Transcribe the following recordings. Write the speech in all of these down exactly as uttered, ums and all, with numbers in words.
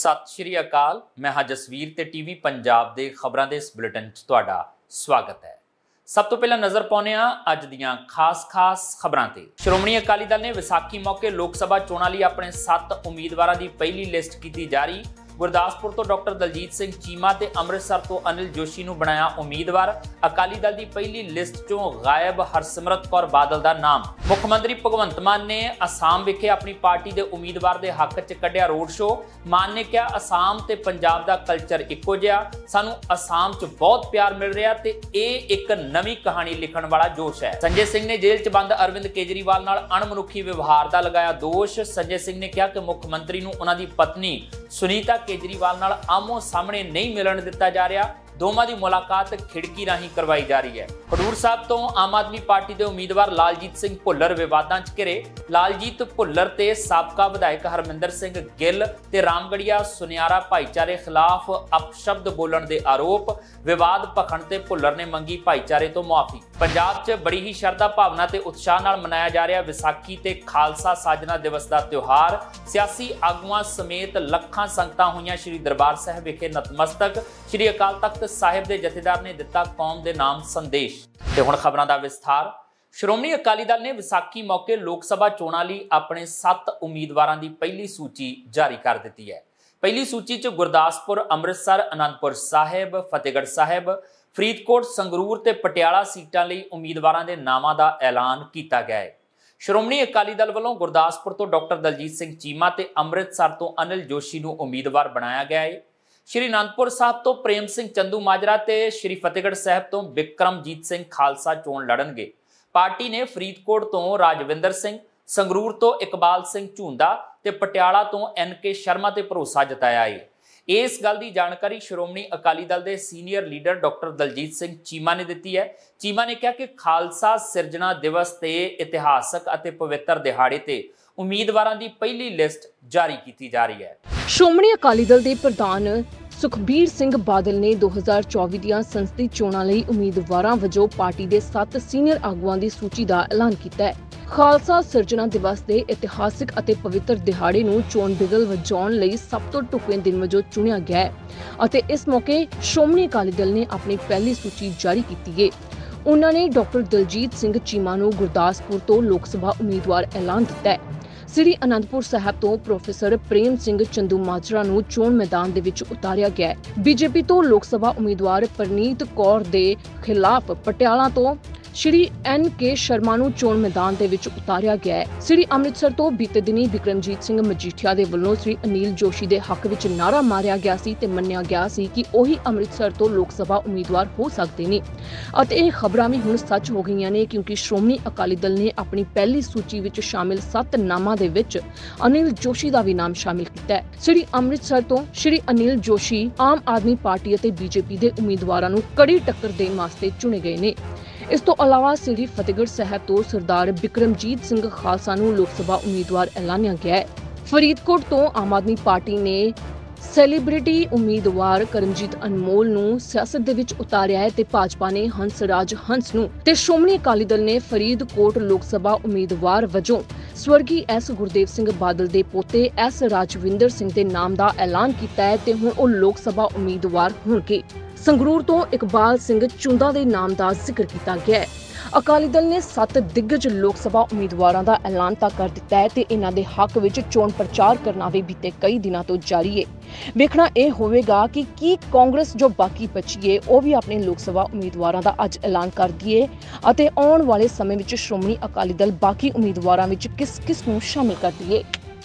सत श्री अकाल। मैं हाँ जसवीर ते टीवी पंजाब दे खबरां दे इस बुलेटिन च तुहाडा स्वागत है। सब तो पहला नज़र पाउने आ अज दीयां खास खास खबरां ते। श्रोमणी अकाली दल ने विसाखी मौके लोक सभा चोणां लई अपने सत्त उम्मीदवारां दी पहली लिस्ट कीती जारी। गुरदासपुर तो डॉक्टर दलजीत सिंह चीमा ते अमृतसर तो अनिल जोशी नूं बनाया उम्मीदवार। अकाली दल दी पहली लिस्ट चों गायब हरसिमरत कौर बादल दा नाम। मुख्यमंत्री भगवंत मान ने असम विखे अपनी पार्टी दे उम्मीदवार दे हक च कढ़िया रोड शो। मान ने कहा असम ते पंजाब दा कल्चर इक्को जिहा, सानू असम च बहुत प्यार मिल रहा ते इह एक नवीं कहानी लिखण वाला जोश है। संजय सिंह ने जेल च बंद अरविंद केजरीवाल नाल अणमनुखी व्यवहार दा लगाया दोष। संजय सिंह ने कहा कि मुख्यमंत्री नूं उन्हां दी पत्नी सुनीता केजरीवाल नाल आमो सामने नहीं मिलन दिता जा रहा। दोवां दी मुलाकात खिड़की राही करवाई जा रही है। खडूर साहब तो आम आदमी पार्टी के उम्मीदवार लालजीत सिंह भुल्लर विवादां च घिरे। लालजीत भुल्लर ते साबका विधायक हरमिंदर सिंह गिल ते रामगढ़िया सुनियारा भाईचारे खिलाफ अपशब्द बोलण दे आरोप। विवाद भखण ते भुल्लर ने मंगी भाईचारे तो मुआफी। पंजाब च बड़ी ही शरधा भावना ते उत्साह नाल मनाया जा रहा विसाखी ते खालसा साजना दिवस का त्योहार। सियासी आगुआं समेत लखां संगतां होईयां श्री दरबार साहिब विखे नतमस्तक। श्री अकाल तख्त साहिब दे जथेदार ने दिता कौम दे नाम संदेश। ते हुण खबरां दा विस्तार। श्रोमणी अकाली दल ने विसाखी मौके लोक सभा चोणां लई अपने सत्त उम्मीदवारां दी पहली सूची जारी कर दित्ती है। पहली सूची च गुरदासपुर, अमृतसर, आनंदपुर साहिब, फतेहगढ़ साहिब, फरीदकोट, संगरूर ते पटियाला सीटां लई उम्मीदवारां दे नामां दा ऐलान कीता गया है। श्रोमणी अकाली दल वालों गुरदासपुर तो डॉक्टर दलजीत सिंह चीमा ते अमृतसर तो अनिल जोशी नूं उम्मीदवार बनाया गया है। श्री आनंदपुर साहब तो प्रेम सिंह चंदू माजरा ते श्री फतेहगढ़ साहब तो बिक्रमजीत सिंह खालसा चोण लड़नगे। पार्टी ने फरीदकोट तो राजविंदर सिंह, संगरूर तो इकबाल सिंह झूंदा ते पटियाला तो एन के शर्मा ते भरोसा जताया है। इस गल की जानकारी श्रोमणी अकाली दल के senior leader doctor Daljit Singh Cheema ने दी है। चीमा ने कहा कि खालसा सिरजना दिवस के इतिहासक और पवित्र दिहाड़े ते उम्मीदवारों की पहली लिस्ट जारी की जा रही है। श्रोमणी अकाली दल के प्रधान सुखबीर सिंह बादल ने दो हज़ार चौबीस ਦੀਆਂ ਸੰਸਦੀ ਚੋਣਾਂ ਲਈ ਉਮੀਦਵਾਰਾਂ ਵਜੋਂ ਪਾਰਟੀ ਦੇ ਸੱਤ ਸੀਨੀਅਰ ਆਗੂਆਂ ਦੀ ਸੂਚੀ ਦਾ ਐਲਾਨ ਕੀਤਾ ਹੈ। ਖਾਲਸਾ ਸਿਰਜਣਾ ਦਿਵਸ ਦੇ ਇਤਿਹਾਸਿਕ ਅਤੇ ਪਵਿੱਤਰ ਦਿਹਾੜੇ ਨੂੰ ਚੋਣ ਬਿਗਲ ਵਜਾਉਣ ਲਈ ਸਭ ਤੋਂ ਢੁਕਵੇਂ ਦਿਨ ਵਜੋਂ ਚੁਣਿਆ ਗਿਆ ਹੈ ਅਤੇ ਇਸ ਮੌਕੇ ਸ਼੍ਰੋਮਣੀ ਅਕਾਲੀ ਦਲ ਨੇ ਆਪਣੀ ਪਹਿਲੀ ਸੂਚੀ ਜਾਰੀ ਕੀਤੀ ਹੈ। ਉਹਨਾਂ ਨੇ ਡਾਕਟਰ ਦਲਜੀਤ ਸਿੰਘ ਚੀਮਾ ਨੂੰ ਗੁਰਦਾਸਪੁਰ ਤੋਂ ਲੋਕ ਸਭਾ ਉਮੀਦਵਾਰ ਐਲਾਨ ਦਿੱਤਾ ਹੈ। श्री आनंदपुर साहब तो प्रोफेसर प्रेम सिंह चंदू माजरा नूं चोण मैदान दे विच उतारिया गया है। बीजेपी तो लोक सभा उम्मीदवार परनीत कौर दे खिलाफ पटियाला तो श्री एन के शर्मा नूं चोण मैदान दे विच उतारिया गया है। श्री अमृतसर तो बीते दिनी बिक्रमजीत सिंह मजीठिया दे वल्लों श्री अनिल जोशी दे हक विच नारा मारिया गया सी ते मन्निया गया सी कि ओही अमृतसर तो लोक सभा उम्मीदवार हो सकते ने अते इह खबरां भी हुण सच हो गईयां ने क्योंकि श्रोमणी अकाली दल ने अपनी पहली सूची विच शामिल सत्त नामां दे विच अनिल जोशी दा भी नाम शामिल कीता है। श्री अमृतसर तो श्री अनिल जोशी आम आदमी पार्टी अते बीजेपी दे उम्मीदवारां नूं कड़ी टक्कर देण वास्ते चुने गए ने। इस तो अलावा श्री फतेहगढ़ साहब तो सरदार बिक्रमजीत सिंह खालसा नूं लोक सभा उम्मीदवार ऐलानिया गया है। फरीदकोट तो आम आदमी पार्टी ने सैलीब्रिटी उम्मीदवार करमजीत अनमोल नूं सियासत दे विच उतारिया है ते भाजपा ने हंसराज हंस नूं ते श्रोमणी अकाली दल ने फरीदकोट लोक सभा उम्मीदवार वजों स्वर्गी एस गुरदेव सिंह बादल दे पोते एस राजविंदर सिंह दे नाम दा ऐलान कीता है ते हुण ओ लोक सभा उम्मीदवार होणगे। संगरूर तो इकबाल सिंह झूंदा दे नाम का जिक्र किया गया है। अकाली दल ने सत्त दिग्गज लोक सभा उम्मीदवारों का ऐलान तक कर दिता है ते इन्हां दे हक विच चोण प्रचार करना भी बीते कई दिनों तो जारी है। वेखना यह होवेगा कि की कांग्रेस जो बाकी बची है वह भी अपने लोक सभा उम्मीदवारों का अज ऐलान कर दिए अते आउण वाले समय विच श्रोमणी अकाली दल बाकी उम्मीदवारों विच किस किस नूं शामिल कर दिए।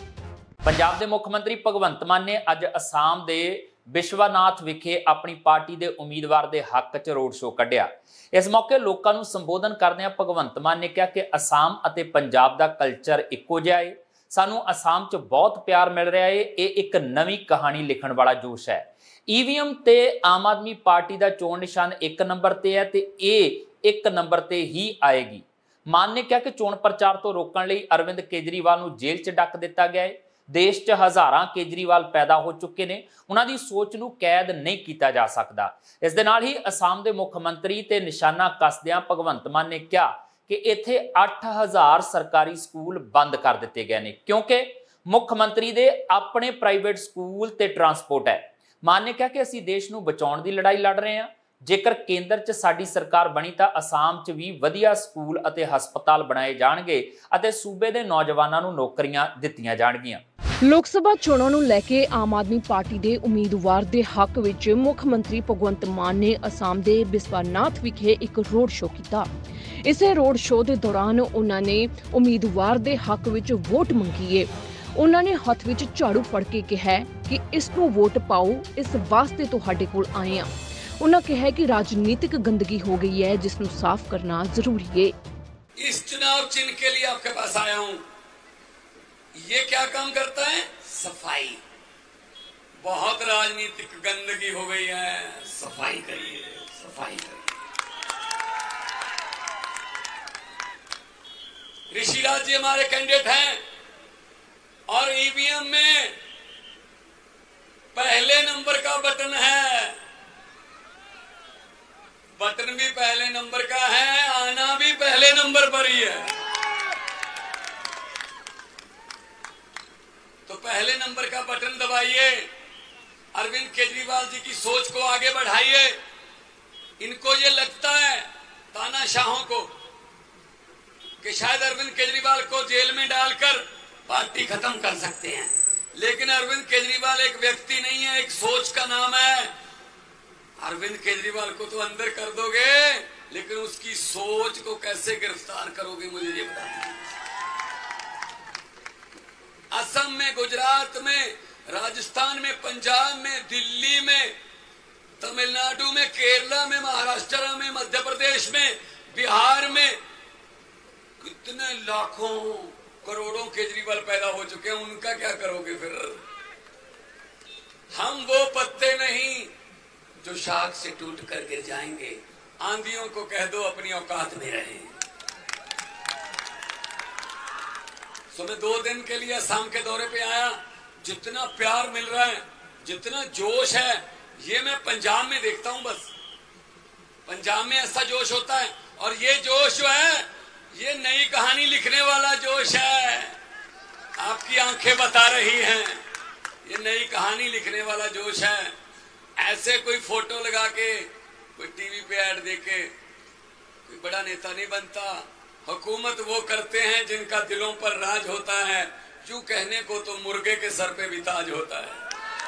पंजाब के मुख्यमंत्री भगवंत मान ने अज असम के विश्वनाथ विखे अपनी पार्टी के उम्मीदवार के हक च रोड शो कढ़िया। इस मौके लोगों को संबोधन करदे भगवंत मान ने कहा कि असम और पंजाब का कल्चर इक्को जिहा है, सानू असम च बहुत प्यार मिल रहा है। ये एक नवी कहानी लिखण वाला जोश है। ईवीएम ते आम आदमी पार्टी का चोण निशान एक नंबर ते है ते ये एक नंबर ते ही आएगी। मान ने कहा कि चोण प्रचार तो रोकण लई अरविंद केजरीवाल नूं जेल च डक दिता गया है। देश च हज़ारां केजरीवाल पैदा हो चुके ने, उन्हां दी सोच नूं कैद नहीं किया जा सकता। इस दे नाल ही असम के मुख्यमंत्री ते निशाना कसदियां भगवंत मान ने कहा कि इत्थे अठ हज़ार सरकारी स्कूल बंद कर दिते गए ने क्योंकि ਮੁੱਖ ਮੰਤਰੀ ਦੇ ਆਪਣੇ ਪ੍ਰਾਈਵੇਟ ਸਕੂਲ ਤੇ ਟਰਾਂਸਪੋਰਟ ਹੈ। ਮਾਨ ਨੇ ਕਿਹਾ ਕਿ ਅਸੀਂ ਦੇਸ਼ ਨੂੰ ਬਚਾਉਣ ਦੀ ਲੜਾਈ ਲੜ ਰਹੇ ਹਾਂ। ਜੇਕਰ ਕੇਂਦਰ 'ਚ ਸਾਡੀ ਸਰਕਾਰ ਬਣੀ ਤਾਂ ਅਸਾਮ 'ਚ ਵੀ ਵਧੀਆ ਸਕੂਲ ਅਤੇ ਹਸਪਤਾਲ ਬਣਾਏ ਜਾਣਗੇ ਅਤੇ ਸੂਬੇ ਦੇ ਨੌਜਵਾਨਾਂ ਨੂੰ ਨੌਕਰੀਆਂ ਦਿੱਤੀਆਂ ਜਾਣਗੀਆਂ। ਲੋਕ ਸਭਾ ਚੋਣਾਂ ਨੂੰ ਲੈ ਕੇ ਆਮ ਆਦਮੀ ਪਾਰਟੀ ਦੇ ਉਮੀਦਵਾਰ ਦੇ ਹੱਕ ਵਿੱਚ ਮੁੱਖ ਮੰਤਰੀ ਭਗਵੰਤ ਮਾਨ ਨੇ ਅਸਾਮ ਦੇ ਬਿਸਵਾਨਾਥ ਵਿਖੇ ਇੱਕ ਰੋਡ ਸ਼ੋਅ ਕੀਤਾ। ਇਸੇ ਰੋਡ ਸ਼ੋਅ ਦੇ ਦੌਰਾਨ ਉਹਨਾਂ ਨੇ ਉਮੀਦਵਾਰ ਦੇ ਹੱਕ ਵਿੱਚ ਵੋਟ ਮੰਗੀ ਏ। ਉਹਨਾਂ ਨੇ ਹੱਥ ਵਿੱਚ ਝਾੜੂ ਫੜ ਕੇ ਕਿਹਾ ਕਿ ਇਸ ਨੂੰ ਵੋਟ ਪਾਓ, ਇਸ ਵਾਸਤੇ ਤੁਹਾਡੇ ਕੋਲ ਆਏ ਹਾਂ। ਉਹਨਾਂ ਕਿਹਾ ਕਿ राजनीतिक गंदगी हो गई है जिसनु साफ करना जरूरी है। इस चुनाव चिन्ह के लिए आपके पास आया हूं। ये क्या काम करता है? सफाई। बहुत राजनीतिक गंदगी हो गई है, सफाई करिए, सफाई करिए। ऋषिराज जी हमारे कैंडिडेट हैं और ईवीएम में पहले नंबर का बटन है, बटन भी पहले नंबर का है, आना भी पहले नंबर पर ही है। तो पहले नंबर का बटन दबाइए, अरविंद केजरीवाल जी की सोच को आगे बढ़ाइए। इनको ये लगता है तानाशाहों को कि शायद अरविंद केजरीवाल को जेल में डालकर पार्टी खत्म कर सकते हैं, लेकिन अरविंद केजरीवाल एक व्यक्ति नहीं है, एक सोच का नाम है। अरविंद केजरीवाल को तो अंदर कर दोगे, लेकिन उसकी सोच को कैसे गिरफ्तार करोगे, मुझे ये बताइए। असम में, गुजरात में, राजस्थान में, पंजाब में, दिल्ली में, तमिलनाडु में, केरला में, महाराष्ट्र में, मध्य प्रदेश में, बिहार में कितने लाखों करोड़ों केजरीवाल पैदा हो चुके हैं। उनका क्या करोगे फिर? हम वो पत्ते नहीं जो शाख से टूट कर गिर जाएंगे। आंधियों को कह दो अपनी औकात में रहें। सो मैं दो दिन के लिए असम के दौरे पे आया। जितना प्यार मिल रहा है, जितना जोश है, ये मैं पंजाब में देखता हूं। बस पंजाब में ऐसा जोश होता है, और ये जोश जो है ये नई कहानी लिखने वाला जोश है। आपकी आंखें बता रही हैं, ये नई कहानी लिखने वाला जोश है। ऐसे कोई फोटो लगा के, कोई टीवी पे ऐड देके कोई बड़ा नेता नहीं बनता। हुकूमत वो करते हैं जिनका दिलों पर राज होता है। यूं कहने को तो मुर्गे के सर पे भी ताज होता है।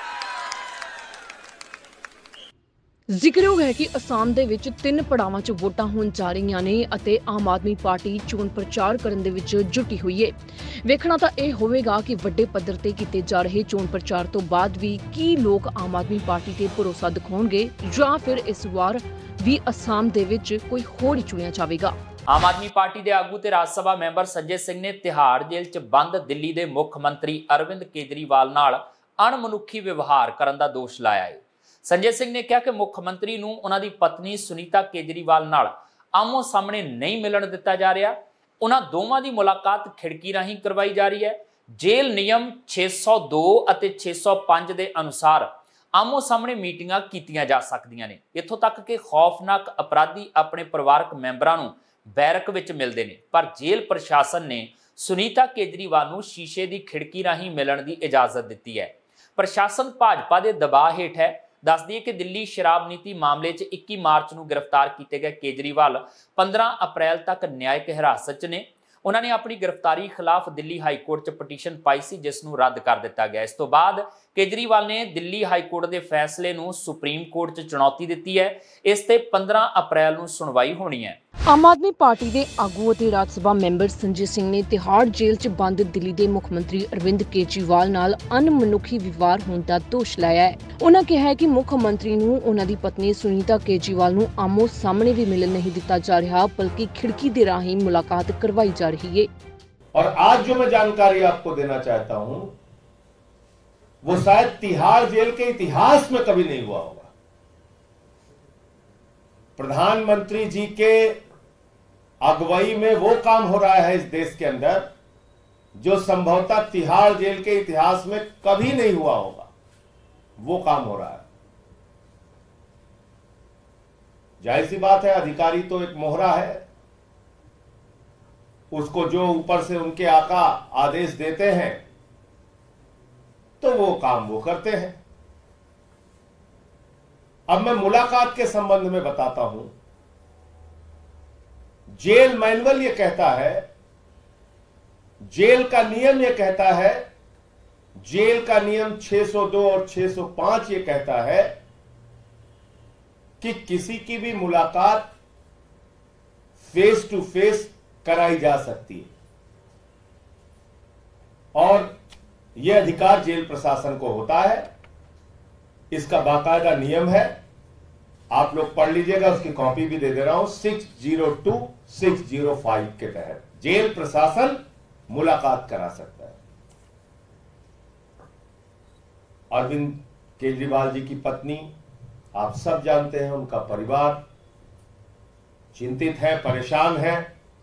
ਜ਼ਿਕਰਯੋਗ ਹੈ ਕਿ ਅਸਾਮ ਦੇ ਵਿੱਚ ਤਿੰਨ ਪੜਾਵਾਂ 'ਚ ਵੋਟਾਂ ਹੋਣ ਜਾ ਰਹੀਆਂ ਨੇ ਅਤੇ ਆਮ ਆਦਮੀ ਪਾਰਟੀ ਚੋਣ ਪ੍ਰਚਾਰ ਕਰਨ ਦੇ ਵਿੱਚ ਜੁਟੀ ਹੋਈ ਹੈ। ਵੇਖਣਾ ਤਾਂ ਇਹ ਹੋਵੇਗਾ ਕਿ ਵੱਡੇ ਪੱਧਰ ਤੇ ਕੀਤੇ ਜਾ ਰਹੇ ਚੋਣ ਪ੍ਰਚਾਰ ਤੋਂ ਬਾਅਦ ਵੀ ਕੀ ਲੋਕ ਆਮ ਆਦਮੀ ਪਾਰਟੀ ਤੇ ਭਰੋਸਾ ਦਿਖਾਉਣਗੇ, ਜਾਂ ਫਿਰ ਇਸ ਵਾਰ ਵੀ ਅਸਾਮ ਦੇ ਵਿੱਚ ਕੋਈ ਹੋਰ ਹੀ ਚੁਣਿਆ ਜਾਵੇਗਾ। ਆਮ ਆਦਮੀ ਪਾਰਟੀ ਦੇ ਆਗੂ ਤੇ ਰਾਜ ਸਭਾ ਮੈਂਬਰ ਸੰਜੇ ਸਿੰਘ ਨੇ ਤਿਹਾੜ ਜੇਲ੍ਹ 'ਚ ਬੰਦ ਦਿੱਲੀ ਦੇ ਮੁੱਖ ਮੰਤਰੀ ਅਰਵਿੰਦ ਕੇਜਰੀਵਾਲ ਨਾਲ ਅਣਮਨੁੱਖੀ ਵਿਵਹਾਰ ਕਰਨ ਦਾ ਦੋਸ਼ ਲਾਇਆ ਹੈ। संजय सिंह ने कहा कि मुख मंत्री नूं उन्हां दी पत्नी सुनीता केजरीवाल नाल आमो सामने नहीं मिलन दिता जा रहा। उन्हां दोवां दी मुलाकात खिड़की राहीं करवाई जा रही है। जेल नियम छे सौ दो अते छे सौ पांच दे अनुसार आमो सामने मीटिंगां कीतियां जा सकदियां ने। इत्थों तक कि खौफनाक अपराधी अपने परिवारक मैंबरां नूं बैरक विच मिलदे ने, पर जेल प्रशासन ने सुनीता केजरीवाल नूं शीशे दी खिड़की राहीं मिलण दी इजाजत दित्ती है। प्रशासन भाजपा दे दबाअ हेठ है। दस दिए कि दिल्ली शराब नीति मामले च इक्की मार्च को गिरफ्तार किए गए केजरीवाल पंद्रह अप्रैल तक न्यायिक हिरासत च ने। उन्होंने अपनी गिरफ्तारी खिलाफ दिल्ली हाईकोर्ट च पटीशन पाई सी, जिसनूं रद्द कर दिता गया। इस तो बाद केजरीवाल ने दिल्ली हाईकोर्ट के फैसले नूं सुप्रीम कोर्ट च चुनौती दी है। इस ते पंद्रह अप्रैल नूं सुनवाई होनी है। आम आदमी पार्टी के आगू ਅਤੇ ਰਾਜ ਸਭਾ ਮੈਂਬਰ ਸੰਜੇ ਸਿੰਘ ਨੇ ਤਿਹਾੜ ਜੇਲ੍ਹ 'ਚ ਬੰਦ ਦਿੱਲੀ ਦੇ ਮੁੱਖ ਮੰਤਰੀ ਅਰਵਿੰਦ ਕੇਜਰੀਵਾਲ ਨਾਲ ਅਣਮਨੁੱਖੀ ਵਿਵਹਾਰ ਹੋਣ ਦਾ ਦੋਸ਼ ਲਾਇਆ ਹੈ। ਉਹਨਾਂ ਕਿਹਾ ਹੈ ਕਿ ਮੁੱਖ ਮੰਤਰੀ ਨੂੰ ਉਹਨਾਂ ਦੀ ਪਤਨੀ ਸੁਨੀਤਾ ਕੇਜਰੀਵਾਲ ਨੂੰ ਆਮੋ ਸਾਹਮਣੇ ਵੀ ਮਿਲਣ नहीं ਦਿੱਤਾ ਜਾ ਰਿਹਾ, बल्कि खिड़की ਦੇ ਰਾਹੀਂ मुलाकात करवाई जा रही है। और आज जो मैं जानकारी आपको देना चाहता हूं वो शायद तिहाड़ जेल के इतिहास में कभी नहीं हुआ होगा। प्रधानमंत्री जी के अगुवाई में वो काम हो रहा है इस देश के अंदर जो संभवतः तिहाड़ जेल के इतिहास में कभी नहीं हुआ होगा। वो काम हो रहा है। जाहिर सी बात है, अधिकारी तो एक मोहरा है, उसको जो ऊपर से उनके आका आदेश देते हैं तो वो काम वो करते हैं। अब मैं मुलाकात के संबंध में बताता हूं। जेल मैनुअल ये कहता है, जेल का नियम ये कहता है, जेल का नियम छह सौ दो और छह सौ पांच ये कहता है कि किसी की भी मुलाकात फेस टू फेस कराई जा सकती है और यह अधिकार जेल प्रशासन को होता है। इसका बाकायदा नियम है, आप लोग पढ़ लीजिएगा, उसकी कॉपी भी दे दे रहा हूं। Six zero two six zero five के तहत जेल प्रशासन मुलाकात करा सकता है। अरविंद केजरीवाल जी की पत्नी आप सब जानते हैं, उनका परिवार चिंतित है, परेशान है,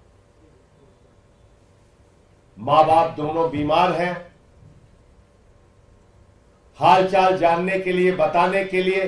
मां बाप दोनों बीमार हैं। हालचाल जानने के लिए, बताने के लिए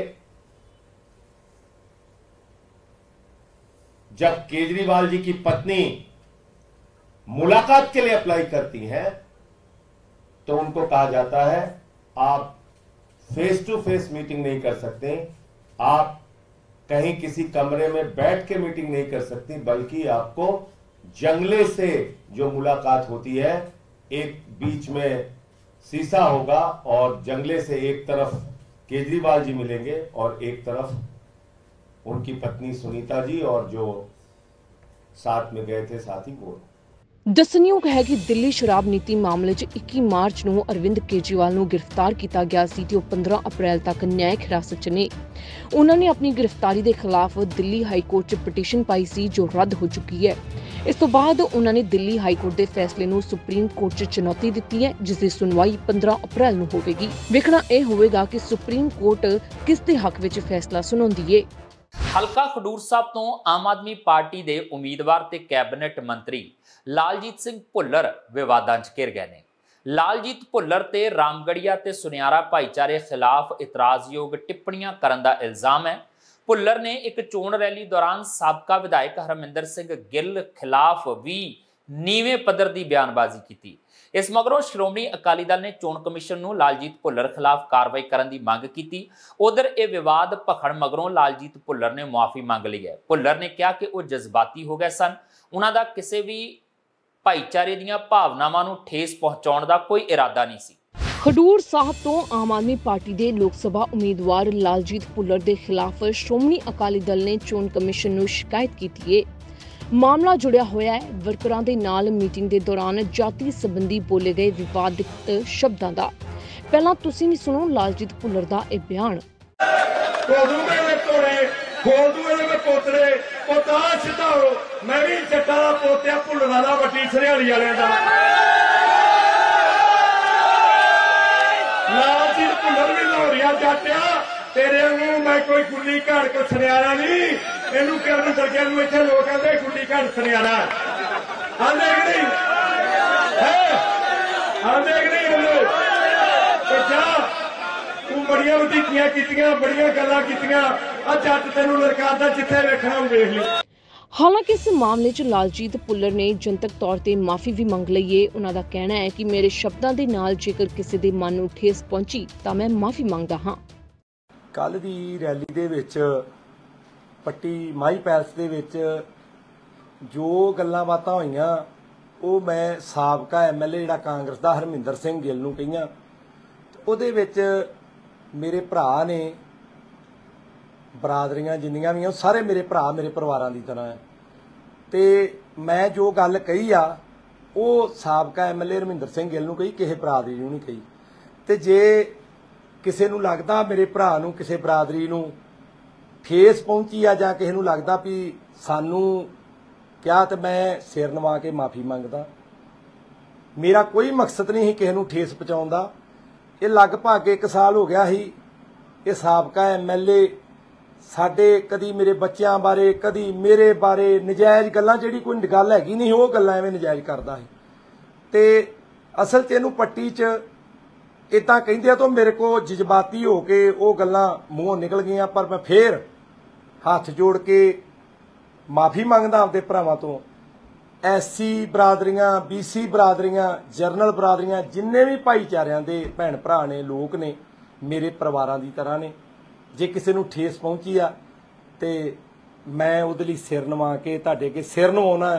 जब केजरीवाल जी की पत्नी मुलाकात के लिए अप्लाई करती हैं तो उनको कहा जाता है आप फेस टू फेस मीटिंग नहीं कर सकते, आप कहीं किसी कमरे में बैठ के मीटिंग नहीं कर सकती, बल्कि आपको जंगले से जो मुलाकात होती है, एक बीच में शीशा होगा और जंगले से एक तरफ केजरीवाल जी मिलेंगे और एक तरफ उनकी पत्नी सुनीता जी और जो साथ में गए थे साथी वो। ਦੱਸਣਯੋਗ ਹੈ ਕਿ ਦਿੱਲੀ ਸ਼ਰਾਬ ਨੀਤੀ ਮਾਮਲੇ 'ਚ ਇੱਕੀ ਮਾਰਚ ਨੂੰ ਅਰਵਿੰਦ ਕੇਜਰੀਵਾਲ ਨੂੰ ਗ੍ਰਿਫਤਾਰ ਕੀਤਾ ਗਿਆ ਸੀ ਤੇ ਉਹ ਪੰਦਰਾਂ ਅਪ੍ਰੈਲ ਤੱਕ ਨਿਆਇਕ ਹਿਰਾਸਤ 'ਚ ਨੇ। ਉਹਨਾਂ ਨੇ ਆਪਣੀ ਗ੍ਰਿਫਤਾਰੀ ਦੇ ਖਿਲਾਫ ਦਿੱਲੀ ਹਾਈ ਕੋਰਟ 'ਚ ਪਟੀਸ਼ਨ ਪਾਈ ਸੀ ਜੋ ਰੱਦ ਹੋ ਚੁੱਕੀ ਹੈ। ਇਸ ਤੋਂ ਬਾਅਦ ਉਹਨਾਂ ਨੇ ਦਿੱਲੀ ਹਾਈ ਕੋਰਟ ਦੇ ਫੈਸਲੇ ਨੂੰ ਸੁਪਰੀਮ ਕੋਰਟ 'ਚ ਚੁਣੌਤੀ ਦਿੱਤੀ ਹੈ, ਜਿਸ ਦੀ ਸੁਣਵਾਈ ਪੰਦਰਾਂ ਅਪ੍ਰੈਲ ਨੂੰ ਹੋਵੇਗੀ। ਵੇਖਣਾ ਇਹ ਹੋਵੇਗਾ ਕਿ ਸੁਪਰੀਮ ਕੋਰਟ ਕਿਸ ਦੇ ਹੱਕ ਵਿੱਚ ਫੈਸਲਾ ਸੁਣਾਉਂਦੀ ਹੈ। ਹਲਕਾ ਖਡੂਰ ਸਾਹਿਬ ਤੋਂ ਆਮ ਆਦਮੀ ਪਾਰਟੀ ਦੇ ਉਮੀਦਵਾਰ ਤੇ ਕੈਬਨਿਟ ਮੰਤਰੀ ਲਾਲਜੀਤ ਸਿੰਘ ਭੁੱਲਰ ਵਿਵਾਦਾਂ 'ਚ ਘਿਰ ਗਏ ਨੇ। ਲਾਲਜੀਤ ਭੁੱਲਰ ਤੇ ਰਾਮਗੜੀਆ ਤੇ ਸੁਨਿਆਰਾ ਭਾਈਚਾਰੇ ਖਿਲਾਫ ਇਤਰਾਜ਼ਯੋਗ ਟਿੱਪਣੀਆਂ ਕਰਨ ਦਾ ਇਲਜ਼ਾਮ ਹੈ। ਭੁੱਲਰ ਨੇ ਇੱਕ ਚੋਣ ਰੈਲੀ ਦੌਰਾਨ ਸਾਬਕਾ ਵਿਧਾਇਕ ਹਰਮਿੰਦਰ ਸਿੰਘ ਗਿੱਲ ਖਿਲਾਫ ਵੀ ਨੀਵੇਂ ਪੱਧਰ ਦੀ ਬਿਆਨਬਾਜ਼ੀ ਕੀਤੀ। ਇਸ ਮਗਰੋਂ ਸ਼੍ਰੋਮਣੀ ਅਕਾਲੀ ਦਲ ਨੇ ਚੋਣ ਕਮਿਸ਼ਨ ਨੂੰ ਲਾਲਜੀਤ ਭੁੱਲਰ ਖਿਲਾਫ ਕਾਰਵਾਈ ਕਰਨ ਦੀ ਮੰਗ ਕੀਤੀ। ਉਧਰ ਇਹ ਵਿਵਾਦ ਭਖਣ ਮਗਰੋਂ ਲਾਲਜੀਤ ਭੁੱਲਰ ਨੇ ਮੁਆਫੀ ਮੰਗ ਲਈ ਹੈ। ਭੁੱਲਰ ਨੇ ਕਿਹਾ ਕਿ ਉਹ ਜਜ਼ਬਾਤੀ ਹੋ ਗਏ ਸਨ, ਉਹਨਾਂ ਦਾ ਕਿਸੇ ਵੀ ਭਾਈਚਾਰੇ ਦੀਆਂ ਭਾਵਨਾਵਾਂ ਨੂੰ ਠੇਸ ਪਹੁੰਚਾਉਣ ਦਾ ਕੋਈ ਇਰਾਦਾ ਨਹੀਂ ਸੀ। ਖਡੂਰ ਸਾਹਿਬ ਤੋਂ ਆਮ ਆਦਮੀ ਪਾਰਟੀ ਦੇ ਲੋਕ ਸਭਾ ਉਮੀਦਵਾਰ ਲਾਲਜੀਤ ਭੁੱਲਰ ਦੇ ਖਿਲਾਫ ਸ਼੍ਰੋਮਣੀ ਅਕਾਲੀ ਦਲ ਨੇ ਚੋਣ ਕਮਿਸ਼ਨ ਨੂੰ ਸ਼ਿਕਾਇਤ ਕੀਤੀ ਹੈ। ਮਾਮਲਾ ਜੁੜਿਆ ਹੋਇਆ ਹੈ ਵਰਕਰਾਂ ਦੇ ਨਾਲ ਮੀਟਿੰਗ ਦੇ ਦੌਰਾਨ ਜਾਤੀ ਸੰਬੰਧੀ ਬੋਲੇ ਗਏ ਵਿਵਾਦਿਤ ਸ਼ਬਦਾਂ ਦਾ। ਪਹਿਲਾਂ ਤੁਸੀਂ ਵੀ ਸੁਣੋ ਲਾਲਜੀਤ ਭੁੱਲਰ ਦਾ ਇਹ ਬਿਆਨ। खोल दूए में पोतरे पोता सिधाओ मैं भी जट्टा का पोत्या भुल्लर का वड्डी सरियाली वाले का लालजीत भुल्लर भी लाहौरिया जाटिया तेरे वांगू मैं कोई गुल्ली घड़ को सुनियारा नहीं। इनू करन दरगे नूं इत्थे लोग कहंदे गुल्ली घड़ सुनियारा आंदे कि नहीं है आंदे कि नहीं आंदे ते जा तू बड़ियां वधीकियां कीतियां बड़ियां गल्लां कीतियां हालांकि इस मामले च लालजीत भुल्लर ने जनतक तौर ते माफी भी मंग लई है। उन्हां दा कहना है कि मेरे शब्दां दे नाल जेकर किसी दे मन नूं ठेस पहुंची तां मैं माफी मंगदा हां। कल दी रैली दे विच पट्टी माही पैलस दे विच जो गल्लां बातां होईयां ਉਹ मैं साबका एम एल ए जिहड़ा कांग्रेस दा हरमिंदर सिंह ਗਿੱਲ ਨੂੰ ਕਹੀਆਂ ਉਹਦੇ ਵਿੱਚ ਮੇਰੇ ਭਰਾ ਨੇ ਬਰਾਦਰੀਆਂ ਜਿੰਨੀਆਂ ਵੀ ਆ ਸਾਰੇ ਮੇਰੇ ਭਰਾ ਮੇਰੇ ਪਰਿਵਾਰਾਂ ਦੀ ਤਰ੍ਹਾਂ ਹੈ ਤੇ ਮੈਂ ਜੋ ਗੱਲ ਕਹੀ ਆ ਉਹ ਸਾਬਕਾ M L A Harminder Singh Gill ਨੂੰ ਕਹੀ ਕਿਸੇ ਬਰਾਦਰੀ ਨੂੰ ਨਹੀਂ ਕਹੀ। ਤੇ ਜੇ ਕਿਸੇ ਨੂੰ ਲੱਗਦਾ ਮੇਰੇ ਭਰਾ ਨੂੰ ਕਿਸੇ ਬਰਾਦਰੀ ਨੂੰ ਠੇਸ ਪਹੁੰਚੀ ਆ ਜਾਂ ਕਿਸੇ ਨੂੰ ਲੱਗਦਾ ਵੀ ਸਾਨੂੰ ਕਿਹਾ ਤੇ ਮੈਂ ਸਿਰ ਨਵਾ ਕੇ ਮਾਫੀ ਮੰਗਦਾ। ਮੇਰਾ ਕੋਈ ਮਕਸਦ ਨਹੀਂ ਸੀ ਕਿਸੇ ਨੂੰ ਠੇਸ ਪਹੁੰਚਾਉਣ ਦਾ। ਇਹ ਲਗਭਗ ਇੱਕ ਸਾਲ ਹੋ ਗਿਆ ਸੀ ਇਹ ਸਾਬਕਾ ਐਮ ਐਲ ਏ ਸਾਡੇ ਕਦੀ ਮੇਰੇ ਬੱਚਿਆਂ ਬਾਰੇ ਕਦੀ ਮੇਰੇ ਬਾਰੇ ਨਜਾਇਜ਼ ਗੱਲਾਂ ਜਿਹੜੀ ਕੋਈ ਗੱਲ ਹੈਗੀ ਨਹੀਂ ਉਹ ਗੱਲਾਂ ਐਵੇਂ ਨਜਾਇਜ਼ ਕਰਦਾ ਸੀ ਤੇ ਅਸਲ 'ਚ ਇਹਨੂੰ ਪੱਟੀ 'ਚ ਇਦਾਂ ਕਹਿੰਦੇ ਆ ਤਾਂ ਮੇਰੇ ਕੋ ਜਜ਼ਬਾਤੀ ਹੋ ਕੇ ਉਹ ਗੱਲਾਂ ਮੂੰਹੋਂ ਨਿਕਲ ਗਈਆਂ। ਪਰ ਮੈਂ ਫੇਰ ਹੱਥ ਜੋੜ ਕੇ ਮਾਫੀ ਮੰਗਦਾ ਆਪਦੇ ਭਰਾਵਾਂ ਤੋਂ एस सी बरादरियां, बी सी बरादरियां, जरनल बरादरियां, जिन्ने भी भाईचारिਆਂ ਦੇ ਭੈਣ ਭਰਾ ਨੇ, ਲੋਕ ਨੇ, ਮੇਰੇ ਪਰਿਵਾਰਾਂ ਦੀ ਤਰ੍ਹਾਂ ਨੇ। ਜੇ ਕਿਸੇ ਨੂੰ ਠੇਸ ਪਹੁੰਚੀ ਆ ਤੇ ਮੈਂ ਉਹਦੇ ਲਈ ਸਿਰ ਨਵਾ ਕੇ ਤੁਹਾਡੇ ਅੱਗੇ ਸਿਰ ਨਵਾਉਣਾ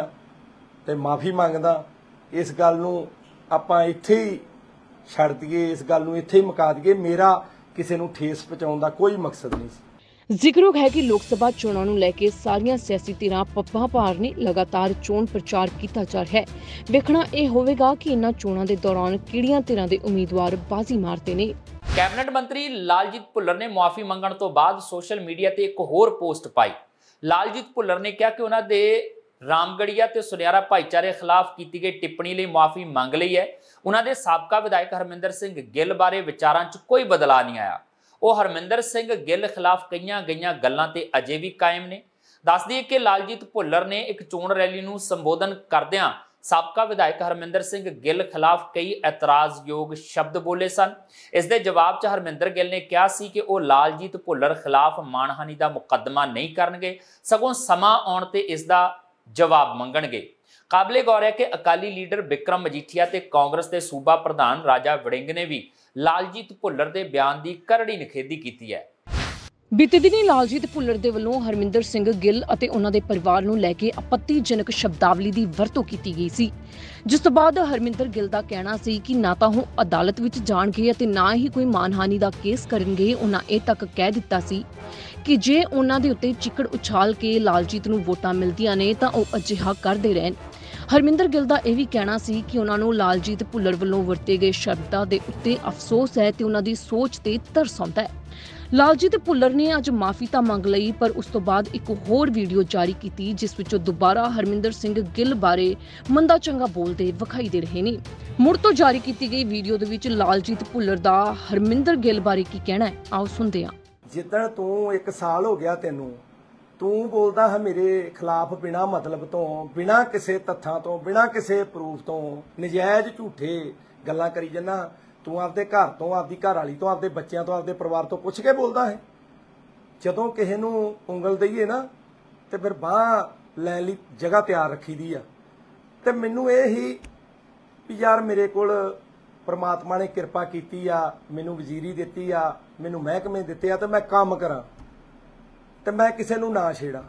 ਤੇ ਮਾਫੀ ਮੰਗਦਾ। ਇਸ ਗੱਲ ਨੂੰ ਆਪਾਂ ਇੱਥੇ ਹੀ ਛੱਡ ਦਈਏ, ਇਸ ਗੱਲ ਨੂੰ ਇੱਥੇ ਹੀ ਮੁਕਾ ਦਈਏ। ਮੇਰਾ ਕਿਸੇ ਨੂੰ ਠੇਸ ਪਹੁੰਚਾਉਣ ਦਾ ਕੋਈ ਮਕਸਦ ਨਹੀਂ ਸੀ। ਜ਼ਿਕਰਯੋਗ ਹੈ ਕਿ ਲੋਕ ਸਭਾ ਚੋਣਾਂ ਨੂੰ ਲੈ ਕੇ ਸਾਰੀਆਂ ਸਿਆਸੀ ਧਿਰਾਂ ਪੱਬਾਂ ਭਾਰ ਨੇ ਲਗਾਤਾਰ ਚੋਣ ਪ੍ਰਚਾਰ ਕੀਤਾ ਜਾ ਰਿਹਾ ਹੈ। ਵੇਖਣਾ ਇਹ ਹੋਵੇਗਾ ਕਿ ਇਨ੍ਹਾਂ ਚੋਣਾਂ ਦੇ ਦੌਰਾਨ ਕਿਹੜੀਆਂ ਧਿਰਾਂ ਦੇ ਉਮੀਦਵਾਰ ਬਾਜ਼ੀ ਮਾਰਦੇ ਨੇ। ਕੈਬਨਿਟ ਮੰਤਰੀ ਲਾਲਜੀਤ ਭੁੱਲਰ ਨੇ ਮੁਆਫੀ ਮੰਗਣ ਤੋਂ ਬਾਅਦ ਸੋਸ਼ਲ ਮੀਡੀਆ ਤੇ ਇੱਕ ਹੋਰ ਪੋਸਟ ਪਾਈ। ਲਾਲਜੀਤ ਭੁੱਲਰ ਨੇ ਕਿਹਾ ਕਿ ਉਹਨਾਂ ਦੇ ਰਾਮਗੜੀਆ ਤੇ ਸੁਨਿਆਰਾ ਭਾਈਚਾਰੇ ਖਿਲਾਫ ਕੀਤੀ ਗਈ ਟਿੱਪਣੀ ਲਈ ਮੁਆਫੀ ਮੰਗ ਲਈ ਹੈ। ਉਹਨਾਂ ਦੇ ਸਾਬਕਾ ਵਿਧਾਇਕ ਹਰਮਿੰਦਰ ਸਿੰਘ ਗਿੱਲ ਬਾਰੇ ਵਿਚਾਰਾਂ 'ਚ ਕੋਈ ਬਦਲਾਅ ਨਹੀਂ ਆਇਆ। ਉਹ ਹਰਮਿੰਦਰ ਸਿੰਘ ਗਿੱਲ ਖਿਲਾਫ ਕਈਆਂ ਗਈਆਂ ਗੱਲਾਂ ਤੇ ਅਜੇ ਵੀ ਕਾਇਮ ਨੇ। ਦੱਸ ਦਈਏ ਕਿ ਲਾਲਜੀਤ ਭੁੱਲਰ ਨੇ ਇੱਕ ਚੋਣ ਰੈਲੀ ਨੂੰ ਸੰਬੋਧਨ ਕਰਦਿਆਂ ਸਾਬਕਾ ਵਿਧਾਇਕ ਹਰਮਿੰਦਰ ਸਿੰਘ ਗਿੱਲ ਖਿਲਾਫ ਕਈ ਇਤਰਾਜ਼ਯੋਗ ਸ਼ਬਦ ਬੋਲੇ ਸਨ। ਇਸ ਦੇ ਜਵਾਬ 'ਚ ਹਰਮਿੰਦਰ ਗਿੱਲ ਨੇ ਕਿਹਾ ਸੀ ਕਿ ਉਹ ਲਾਲਜੀਤ ਭੁੱਲਰ ਖਿਲਾਫ ਮਾਣਹਾਨੀ ਦਾ ਮੁਕੱਦਮਾ ਨਹੀਂ ਕਰਨਗੇ, ਸਗੋਂ ਸਮਾਂ ਆਉਣ ਤੇ ਇਸ ਦਾ ਜਵਾਬ ਮੰਗਣਗੇ। ਕਾਬਲੇ ਗੌਰ ਹੈ ਕਿ ਅਕਾਲੀ ਲੀਡਰ ਬਿਕਰਮ ਮਜੀਠੀਆ ਤੇ ਕਾਂਗਰਸ ਦੇ ਸੂਬਾ ਪ੍ਰਧਾਨ ਰਾਜਾ ਵੜਿੰਗ ਨੇ ਵੀ ਲਾਲਜੀਤ ਭੁੱਲਰ ਦੇ ਬਿਆਨ ਦੀ ਕਰੜੀ ਨਿਖੇਧੀ ਕੀਤੀ ਹੈ। ਬੀਤੇ ਦਿਨੀ ਲਾਲਜੀਤ ਭੁੱਲਰ ਦੇ ਵੱਲੋਂ ਹਰਮਿੰਦਰ ਸਿੰਘ ਗਿੱਲ ਅਤੇ ਉਹਨਾਂ ਦੇ ਪਰਿਵਾਰ ਨੂੰ ਲੈ ਕੇ ਆਪੱਤੀਜਨਕ ਸ਼ਬਦਾਵਲੀ ਦੀ ਵਰਤੋਂ ਕੀਤੀ ਗਈ ਸੀ, ਜਿਸ ਤੋਂ ਬਾਅਦ ਹਰਮਿੰਦਰ ਗਿੱਲ ਦਾ ਕਹਿਣਾ ਸੀ ਕਿ ਨਾ ਤਾਂ ਉਹ ਅਦਾਲਤ ਵਿੱਚ ਜਾਣਗੇ ਅਤੇ ਨਾ ਹੀ ਕੋਈ ਮਾਨਹਾਨੀ ਦਾ ਕੇਸ ਕਰਨਗੇ। ਉਹਨਾਂ ਇਹ ਤੱਕ ਕਹਿ ਦਿੱਤਾ ਸੀ ਕਿ ਜੇ ਉਹਨਾਂ ਦੇ ਉੱਤੇ ਚਿੱਕੜ ਉਛਾਲ ਕੇ ਲਾਲਜੀਤ ਨੂੰ ਵੋਟਾਂ ਮਿਲਦੀਆਂ ਨੇ ਤਾਂ ਉਹ ਅਜਿਹਾ ਕਰਦੇ ਰਹਿਣ। ਹਰਮਿੰਦਰ ਗਿੱਲ ਦਾ ਇਹ ਵੀ ਕਹਿਣਾ ਸੀ ਕਿ ਉਹਨਾਂ ਨੂੰ ਲਾਲਜੀਤ ਭੁੱਲਰ ਵੱਲੋਂ ਵਰਤੇ ਗਏ ਸ਼ਬਦਾਂ ਦੇ ਉੱਤੇ ਅਫਸੋਸ ਹੈ ਤੇ ਉਹਨਾਂ ਦੀ ਸੋਚ ਤੇ ਤਰਸ ਆਉਂਦਾ ਹੈ। ਲਾਲਜੀਤ ਭੁੱਲਰ ਨੇ ਅੱਜ ਮਾਫੀ ਤਾਂ ਮੰਗ ਲਈ, ਪਰ ਉਸ ਤੋਂ ਬਾਅਦ ਇੱਕ ਹੋਰ ਵੀਡੀਓ ਜਾਰੀ ਕੀਤੀ ਜਿਸ ਵਿੱਚੋਂ ਦੁਬਾਰਾ ਹਰਮਿੰਦਰ ਸਿੰਘ ਗਿੱਲ ਬਾਰੇ ਮੰਦਾ ਚੰਗਾ ਬੋਲਦੇ ਵਿਖਾਈ ਦੇ ਰਹੇ ਨੇ। ਮੁੜ ਤੋਂ ਜਾਰੀ ਕੀਤੀ ਗਈ ਵੀਡੀਓ ਦੇ ਵਿੱਚ ਲਾਲਜੀਤ ਭੁੱਲਰ ਦਾ ਹਰਮਿੰਦਰ ਗਿੱਲ ਬਾਰੇ ਕੀ ਕਹਿਣਾ ਹੈ, ਆਓ ਸੁਣਦੇ ਹਾਂ। ਜਿੱਦਣ ਤੂੰ ਇੱਕ ਸਾਲ ਹੋ ਗਿਆ ਤੈਨੂੰ, ਤੂੰ ਬੋਲਦਾ ਹੈ ਮੇਰੇ ਖਿਲਾਫ ਬਿਨਾਂ ਮਤਲਬ ਤੋਂ, ਬਿਨਾਂ ਕਿਸੇ ਤੱਥਾਂ ਤੋਂ, ਬਿਨਾਂ ਕਿਸੇ ਪ੍ਰੂਫ ਤੋਂ ਨਜਾਇਜ਼ ਝੂਠੇ ਗੱਲਾਂ ਕਰੀ ਜੰਨਾ। ਤੂੰ ਆਪਦੇ ਘਰ ਤੋਂ, ਆਪਦੀ ਘਰ ਵਾਲੀ ਤੋਂ, ਆਪਦੇ ਬੱਚਿਆਂ ਤੋਂ, ਆਪਦੇ ਪਰਿਵਾਰ ਤੋਂ ਪੁੱਛ ਕੇ ਬੋਲਦਾ ਹੈ। ਜਦੋਂ ਕਿਸੇ ਨੂੰ ਉਂਗਲ ਦਈਏ ਨਾ ਤੇ ਫਿਰ ਬਾਂਹ ਲੈਣ ਲਈ ਜਗ੍ਹਾ ਤਿਆਰ ਰੱਖੀ ਦੀ ਆ। ਤੇ ਮੈਨੂੰ ਇਹ ਹੀ ਵੀ ਯਾਰ ਮੇਰੇ ਕੋਲ ਪਰਮਾਤਮਾ ਨੇ ਕਿਰਪਾ ਕੀਤੀ ਆ, ਮੈਨੂੰ ਵਜ਼ੀਰੀ ਦਿੱਤੀ ਆ, ਮੈਨੂੰ ਮਹਿਕਮੇ ਦਿੱਤੇ ਆ ਤੇ ਮੈਂ ਕੰਮ ਕਰਾਂ ਤੇ ਮੈਂ ਕਿਸੇ ਨੂੰ ਨਾ ਛੇੜਾਂ।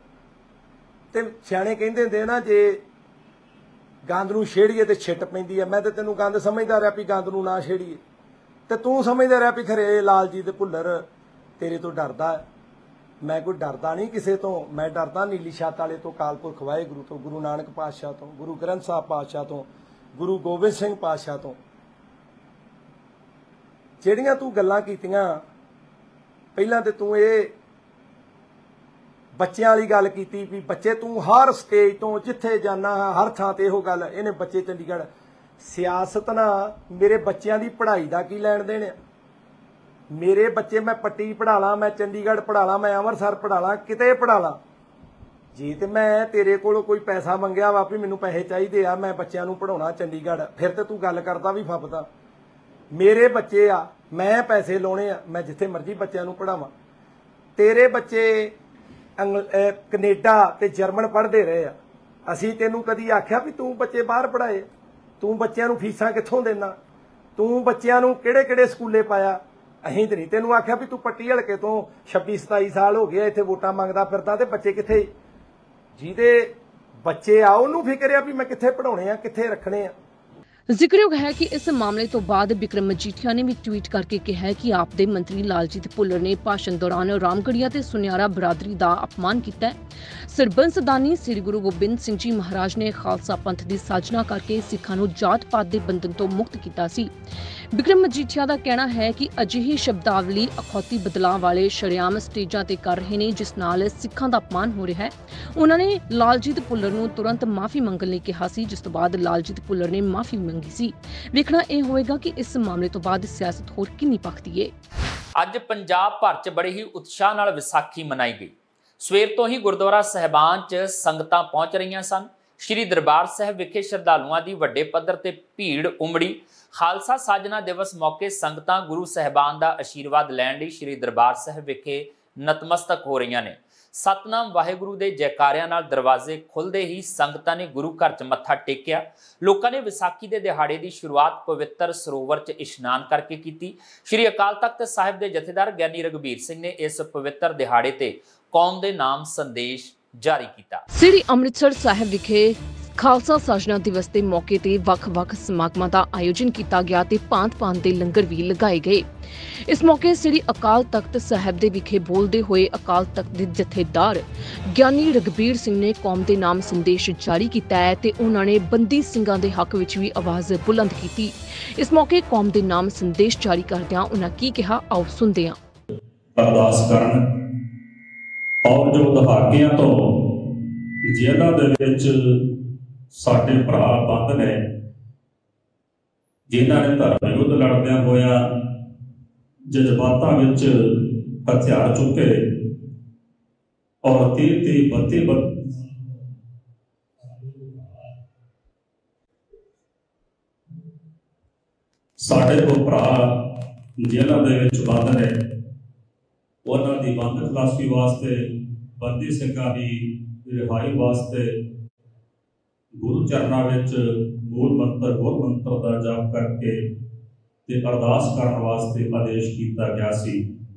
ਤੇ ਸਿਆਣੇ ਕਹਿੰਦੇ ਹੁੰਦੇ ਨਾ, ਜੇ ਗੰਦ ਨੂੰ ਛੇੜੀਏ ਤੇ ਛਿੱਟ ਪੈਂਦੀ ਆ। ਮੈਂ ਤੇ ਤੈਨੂੰ ਗੰਦ ਸਮਝਦਾ ਰਿਹਾ ਵੀ ਗੰਦ ਨੂੰ ਨਾ ਛੇੜੀਏ, ਤੇ ਤੂੰ ਸਮਝਦਾ ਰਿਹਾ ਵੀ ਖਰੇ ਲਾਲਜੀਤ ਭੁੱਲਰ ਤੇਰੇ ਤੋਂ ਡਰਦਾ ਹੈ। ਮੈਂ ਕੋਈ ਡਰਦਾ ਨਹੀਂ ਕਿਸੇ ਤੋਂ। ਮੈਂ ਡਰਦਾ ਨੀਲੀ ਛੱਤ ਵਾਲੇ ਤੋਂ, ਅਕਾਲ ਪੁਰਖ ਵਾਹਿਗੁਰੂ ਤੋਂ, ਗੁਰੂ ਨਾਨਕ ਪਾਤਸ਼ਾਹ ਤੋਂ, ਗੁਰੂ ਗ੍ਰੰਥ ਸਾਹਿਬ ਪਾਤਸ਼ਾਹ ਤੋਂ, ਗੁਰੂ ਗੋਬਿੰਦ ਸਿੰਘ ਪਾਤਸ਼ਾਹ ਤੋਂ। ਜਿਹੜੀਆਂ ਤੂੰ ਗੱਲਾਂ ਕੀਤੀਆਂ, ਪਹਿਲਾਂ ਤੇ ਤੂੰ ਇਹ ਬੱਚਿਆਂ ਵਾਲੀ ਗੱਲ ਕੀਤੀ ਵੀ ਬੱਚੇ, ਤੂੰ ਹਰ ਸਟੇਜ ਤੋਂ ਜਿੱਥੇ ਜਾਣਾ ਹਰ ਥਾਂ ਤੇ ਇਹੋ ਗੱਲ, ਇਹਨੇ ਬੱਚੇ ਚੰਡੀਗੜ੍ਹ। ਸਿਆਸਤ ਨਾ ਮੇਰੇ ਬੱਚਿਆਂ ਦੀ ਪੜ੍ਹਾਈ ਦਾ ਕੀ ਲੈਣ ਦੇਣ ਆ? ਮੇਰੇ ਬੱਚੇ ਮੈਂ ਪੱਟੀ ਪੜ੍ਹਾ ਲਾਂ, ਮੈਂ ਚੰਡੀਗੜ੍ਹ ਪੜ੍ਹਾ ਲਾਂ, ਮੈਂ ਅੰਮ੍ਰਿਤਸਰ ਪੜ੍ਹਾ ਲਾਂ, ਕਿਤੇ ਪੜ੍ਹਾ ਲਾਂ। ਜੇ ਤੇ ਮੈਂ ਤੇਰੇ ਕੋਲੋਂ ਕੋਈ ਪੈਸਾ ਮੰਗਿਆ ਵਾ ਵੀ ਮੈਨੂੰ ਪੈਸੇ ਚਾਹੀਦੇ ਆ, ਮੈਂ ਬੱਚਿਆਂ ਨੂੰ ਪੜ੍ਹਾਉਣਾ ਚੰਡੀਗੜ੍ਹ, ਫਿਰ ਤੇ ਤੂੰ ਗੱਲ ਕਰਦਾ ਵੀ ਫੱਬਦਾ। ਮੇਰੇ ਬੱਚੇ ਆ, ਮੈਂ ਪੈਸੇ ਲਾਉਣੇ ਆ, ਮੈਂ ਜਿੱਥੇ ਮਰਜ਼ੀ ਬੱਚਿਆਂ ਨੂੰ ਪੜ੍ਹਾਵਾਂ। ਤੇਰੇ ਬੱਚੇ ਕੈਨੇਡਾ ਤੇ ਜਰਮਨ ਪੜ੍ਹਦੇ ਰਹੇ ਆ। ਅਸੀਂ ਤੈਨੂੰ ਕਦੀ ਆਖਿਆ ਵੀ ਤੂੰ ਬੱਚੇ ਬਾਹਰ ਪੜ੍ਹਾਏ? ਤੂੰ ਬੱਚਿਆਂ ਨੂੰ ਫੀਸਾਂ ਕਿੱਥੋਂ ਦੇਣਾ? ਤੂੰ ਬੱਚਿਆਂ ਨੂੰ ਕਿਹੜੇ ਕਿਹੜੇ ਸਕੂਲੇ ਪਾਇਆ? ਅਸੀਂ ਤੇ ਨਹੀਂ ਤੈਨੂੰ ਆਖਿਆ ਵੀ ਤੂੰ ਪੱਟੀ ਹਲਕੇ ਤੋਂ ਛੱਬੀ ਸਤਾਈ ਸਾਲ ਹੋ ਗਏ ਇੱਥੇ ਵੋਟਾਂ ਮੰਗਦਾ ਫਿਰਦਾ ਤੇ ਬੱਚੇ ਕਿੱਥੇ? ਜਿਹਦੇ ਬੱਚੇ ਆ ਉਹਨੂੰ ਫਿਕਰ ਆ ਵੀ ਮੈਂ ਕਿੱਥੇ ਪੜ੍ਹਾਉਣੇ ਆ, ਕਿੱਥੇ ਰੱਖਣੇ ਆ। ਜ਼ਿਕਰਯੋਗ ਹੈ ਕਿ ਇਸ ਮਾਮਲੇ ਤੋਂ ਬਾਅਦ ਬਿਕਰਮ ਮਜੀਠੀਆ ਨੇ ਵੀ ਟਵੀਟ ਕਰਕੇ ਕਿਹਾ ਕਿ ਆਪ ਦੇ ਮੰਤਰੀ ਲਾਲਜੀਤ ਭੁੱਲਰ ਨੇ ਭਾਸ਼ਣ ਦੌਰਾਨ ਰਾਮਗੜੀਆ ਤੇ ਸੁਨਿਆਰਾ ਬਰਾਦਰੀ ਦਾ ਅਪਮਾਨ ਕੀਤਾ ਹੈ। ਸਰਬੰਸਦਾਨੀ ਸ੍ਰੀ ਗੁਰੂ ਗੋਬਿੰਦ ਸਿੰਘ ਜੀ ਮਹਾਰਾਜ ਨੇ ਖਾਲਸਾ ਪੰਥ ਦੀ ਸਾਜਨਾ ਕਰਕੇ ਸਿੱਖਾਂ ਨੂੰ ਜਾਤ ਪਾਤ ਦੇ ਬੰਧਨ ਤੋਂ ਮੁਕਤ ਕੀਤਾ ਸੀ। ਬਿਕਰਮ ਮਜੀਠੀਆ ਦਾ ਕਹਿਣਾ ਹੈ ਕਿ ਅਜਿਹੀ ਸ਼ਬਦਾਵਲੀ ਅਖੌਤੀ ਬਦਲਾਅ ਵਾਲੇ ਸ਼ਰੇਆਮ ਸਟੇਜਾਂ ਤੇ ਕਰ ਰਹੇ ਨੇ, ਜਿਸ ਨਾਲ ਸਿੱਖਾਂ ਦਾ ਅਪਮਾਨ ਹੋ ਰਿਹਾ ਹੈ। ਉਹਨਾਂ ਨੇ ਲਾਲਜੀਤ ਭੁੱਲਰ ਨੂੰ ਤੁਰੰਤ ਮਾਫੀ ਮੰਗਣ ਲਈ ਕਿਹਾ ਸੀ, ਜਿਸ ਤੋਂ ਬਾਅਦ ਲਾਲਜੀਤ ਭੁੱਲਰ ਨੇ ਮਾਫੀ ਮੰਗੀ ਸੀ। ਵੇਖਣਾ ਇਹ ਹੋਵੇਗਾ ਕਿ ਇਸ ਮਾਮਲੇ ਤੋਂ ਬਾਅਦ ਸਿਆਸਤ ਹੋਰ ਕਿੰਨੀ ਪੱਕਦੀ ਹੈ। ਅੱਜ ਪੰਜਾਬ ਭਰ 'ਚ ਬੜੇ ਹੀ ਉਤਸ਼ਾਹ ਨਾਲ ਵਿਸਾਖੀ ਮਨਾਈ ਗਈ। ਸਵੇਰ ਤੋਂ ਹੀ ਗੁਰਦੁਆਰਾ ਸਾਹਿਬਾਨ 'ਚ ਸੰਗਤਾਂ ਪਹੁੰਚ ਰਹੀਆਂ ਸਨ। ਸ਼੍ਰੀ ਦਰਬਾਰ ਸਾਹਿਬ ਵਿਖੇ ਸ਼ਰਧਾਲੂਆਂ ਦੀ ਵੱਡੇ ਪੱਧਰ ਤੇ ਭੀੜ ਉਮੜੀ। ਖਾਲਸਾ ਸਾਜਨਾ ਦਿਵਸ ਮੌਕੇ ਸੰਗਤਾਂ ਗੁਰੂ ਸਾਹਿਬਾਨ ਦਾ ਆਸ਼ੀਰਵਾਦ ਲੈਣ ਲਈ ਸ਼੍ਰੀ ਦਰਬਾਰ ਸਾਹਿਬ ਵਿਖੇ ਨਤਮਸਤਕ ਹੋ ਰਹੀਆਂ ਨੇ। ਸਤਨਾਮ ਵਾਹਿਗੁਰੂ ਦੇ ਜੈਕਾਰਿਆਂ ਨਾਲ ਦਰਵਾਜ਼ੇ ਖੁੱਲਦੇ ਹੀ ਸੰਗਤਾਂ ਨੇ ਗੁਰੂ ਘਰ 'ਚ ਮੱਥਾ ਟੇਕਿਆ। ਲੋਕਾਂ ਨੇ ਵਿਸਾਖੀ ਦੇ ਦਿਹਾੜੇ ਦੀ ਸ਼ੁਰੂਆਤ ਪਵਿੱਤਰ ਸਰੋਵਰ 'ਚ ਇਸ਼ਨਾਨ ਕਰਕੇ ਕੀਤੀ। ਸ਼੍ਰੀ ਅਕਾਲ ਤਖਤ ਸਾਹਿਬ ਦੇ ਜਥੇਦਾਰ ਗਿਆਨੀ ਰਘਬੀਰ ਸਿੰਘ ਨੇ ਇਸ ਪਵਿੱਤਰ ਦਿਹਾੜੇ ਤੇ ਕੌਮ ਦੇ ਨਾਮ ਸੰਦੇਸ਼ ਜਾਰੀ ਕੀਤਾ। ਸ੍ਰੀ ਅੰਮ੍ਰਿਤਸਰ ਸਾਹਿਬ ਵਿਖੇ ਖਾਲਸਾ ਸਾਜਨਾ ਦਿਵਸ ਦੇ ਮੌਕੇ ਤੇ ਵੱਖ-ਵੱਖ ਸਮਾਗਮਾਂ ਦਾ ਆਯੋਜਨ ਕੀਤਾ ਗਿਆ ਤੇ ਭਾਂਤ-ਭਾਂਤ ਦੇ ਲੰਗਰ ਵੀ ਲਗਾਏ ਗਏ। ਇਸ ਮੌਕੇ ਸ੍ਰੀ ਅਕਾਲ ਤਖਤ ਸਾਹਿਬ ਦੇ ਵਿਖੇ ਬੋਲਦੇ ਹੋਏ ਅਕਾਲ ਤਖਤ ਦੇ ਜਥੇਦਾਰ ਗਿਆਨੀ ਰਘਬੀਰ ਸਿੰਘ ਨੇ ਕੌਮ ਦੇ ਨਾਮ ਸੰਦੇਸ਼ ਜਾਰੀ ਕੀਤਾ ਹੈ ਤੇ ਉਹਨਾਂ ਨੇ ਬੰਦੀ ਸਿੰਘਾਂ ਦੇ ਹੱਕ ਵਿੱਚ ਵੀ ਆਵਾਜ਼ ਬੁਲੰਦ ਕੀਤੀ। ਇਸ ਮੌਕੇ ਕੌਮ ਦੇ ਨਾਮ ਸੰਦੇਸ਼ ਜਾਰੀ ਕਰਦਿਆਂ ਉਹਨਾਂ ਕੀ ਕਿਹਾ, ਆਓ ਸੁਣਦੇ ਹਾਂ। ਅਰਦਾਸ ਕਰਨ ਔਰ ਜੋ ਦਹਾਕਿਆਂ ਤੋਂ ਜੇਲ੍ਹਾਂ ਦੇ ਵਿੱਚ ਸਾਡੇ ਭਰਾ ਬੰਦ ਨੇ, ਜਿਨ੍ਹਾਂ ਨੇ ਧਰਮ ਯੁੱਧ ਲੜਦਿਆਂ ਹੋਇਆ ਜਜ਼ਬਾਤਾਂ ਵਿੱਚ ਹਥਿਆਰ ਚੁੱਕੇ ਔਰ ਤੀਹ ਤੀਹ ਬੱਤੀ ਸਾਡੇ ਕੋਲ ਭਰਾ ਜੇਲ੍ਹਾਂ ਦੇ ਵਿੱਚ ਬੰਦ ਨੇ, ਉਹਨਾਂ ਦੀ ਬੰਦ ਖਲਾਸੀ ਵਾਸਤੇ, ਬੰਦੀ ਸਿੰਘਾਂ ਦੀ ਰਿਹਾਈ ਵਾਸਤੇ ਗੁਰੂ ਚਰਨਾਂ ਵਿੱਚ ਮੂਲ ਮੰਤਰ ਗੁਰ ਮੰਤਰ ਦਾ ਜਾਪ ਕਰਕੇ ਤੇ ਅਰਦਾਸ ਕਰਨ ਵਾਸਤੇ ਆਦੇਸ਼ ਕੀਤਾ ਗਿਆ ਸੀ।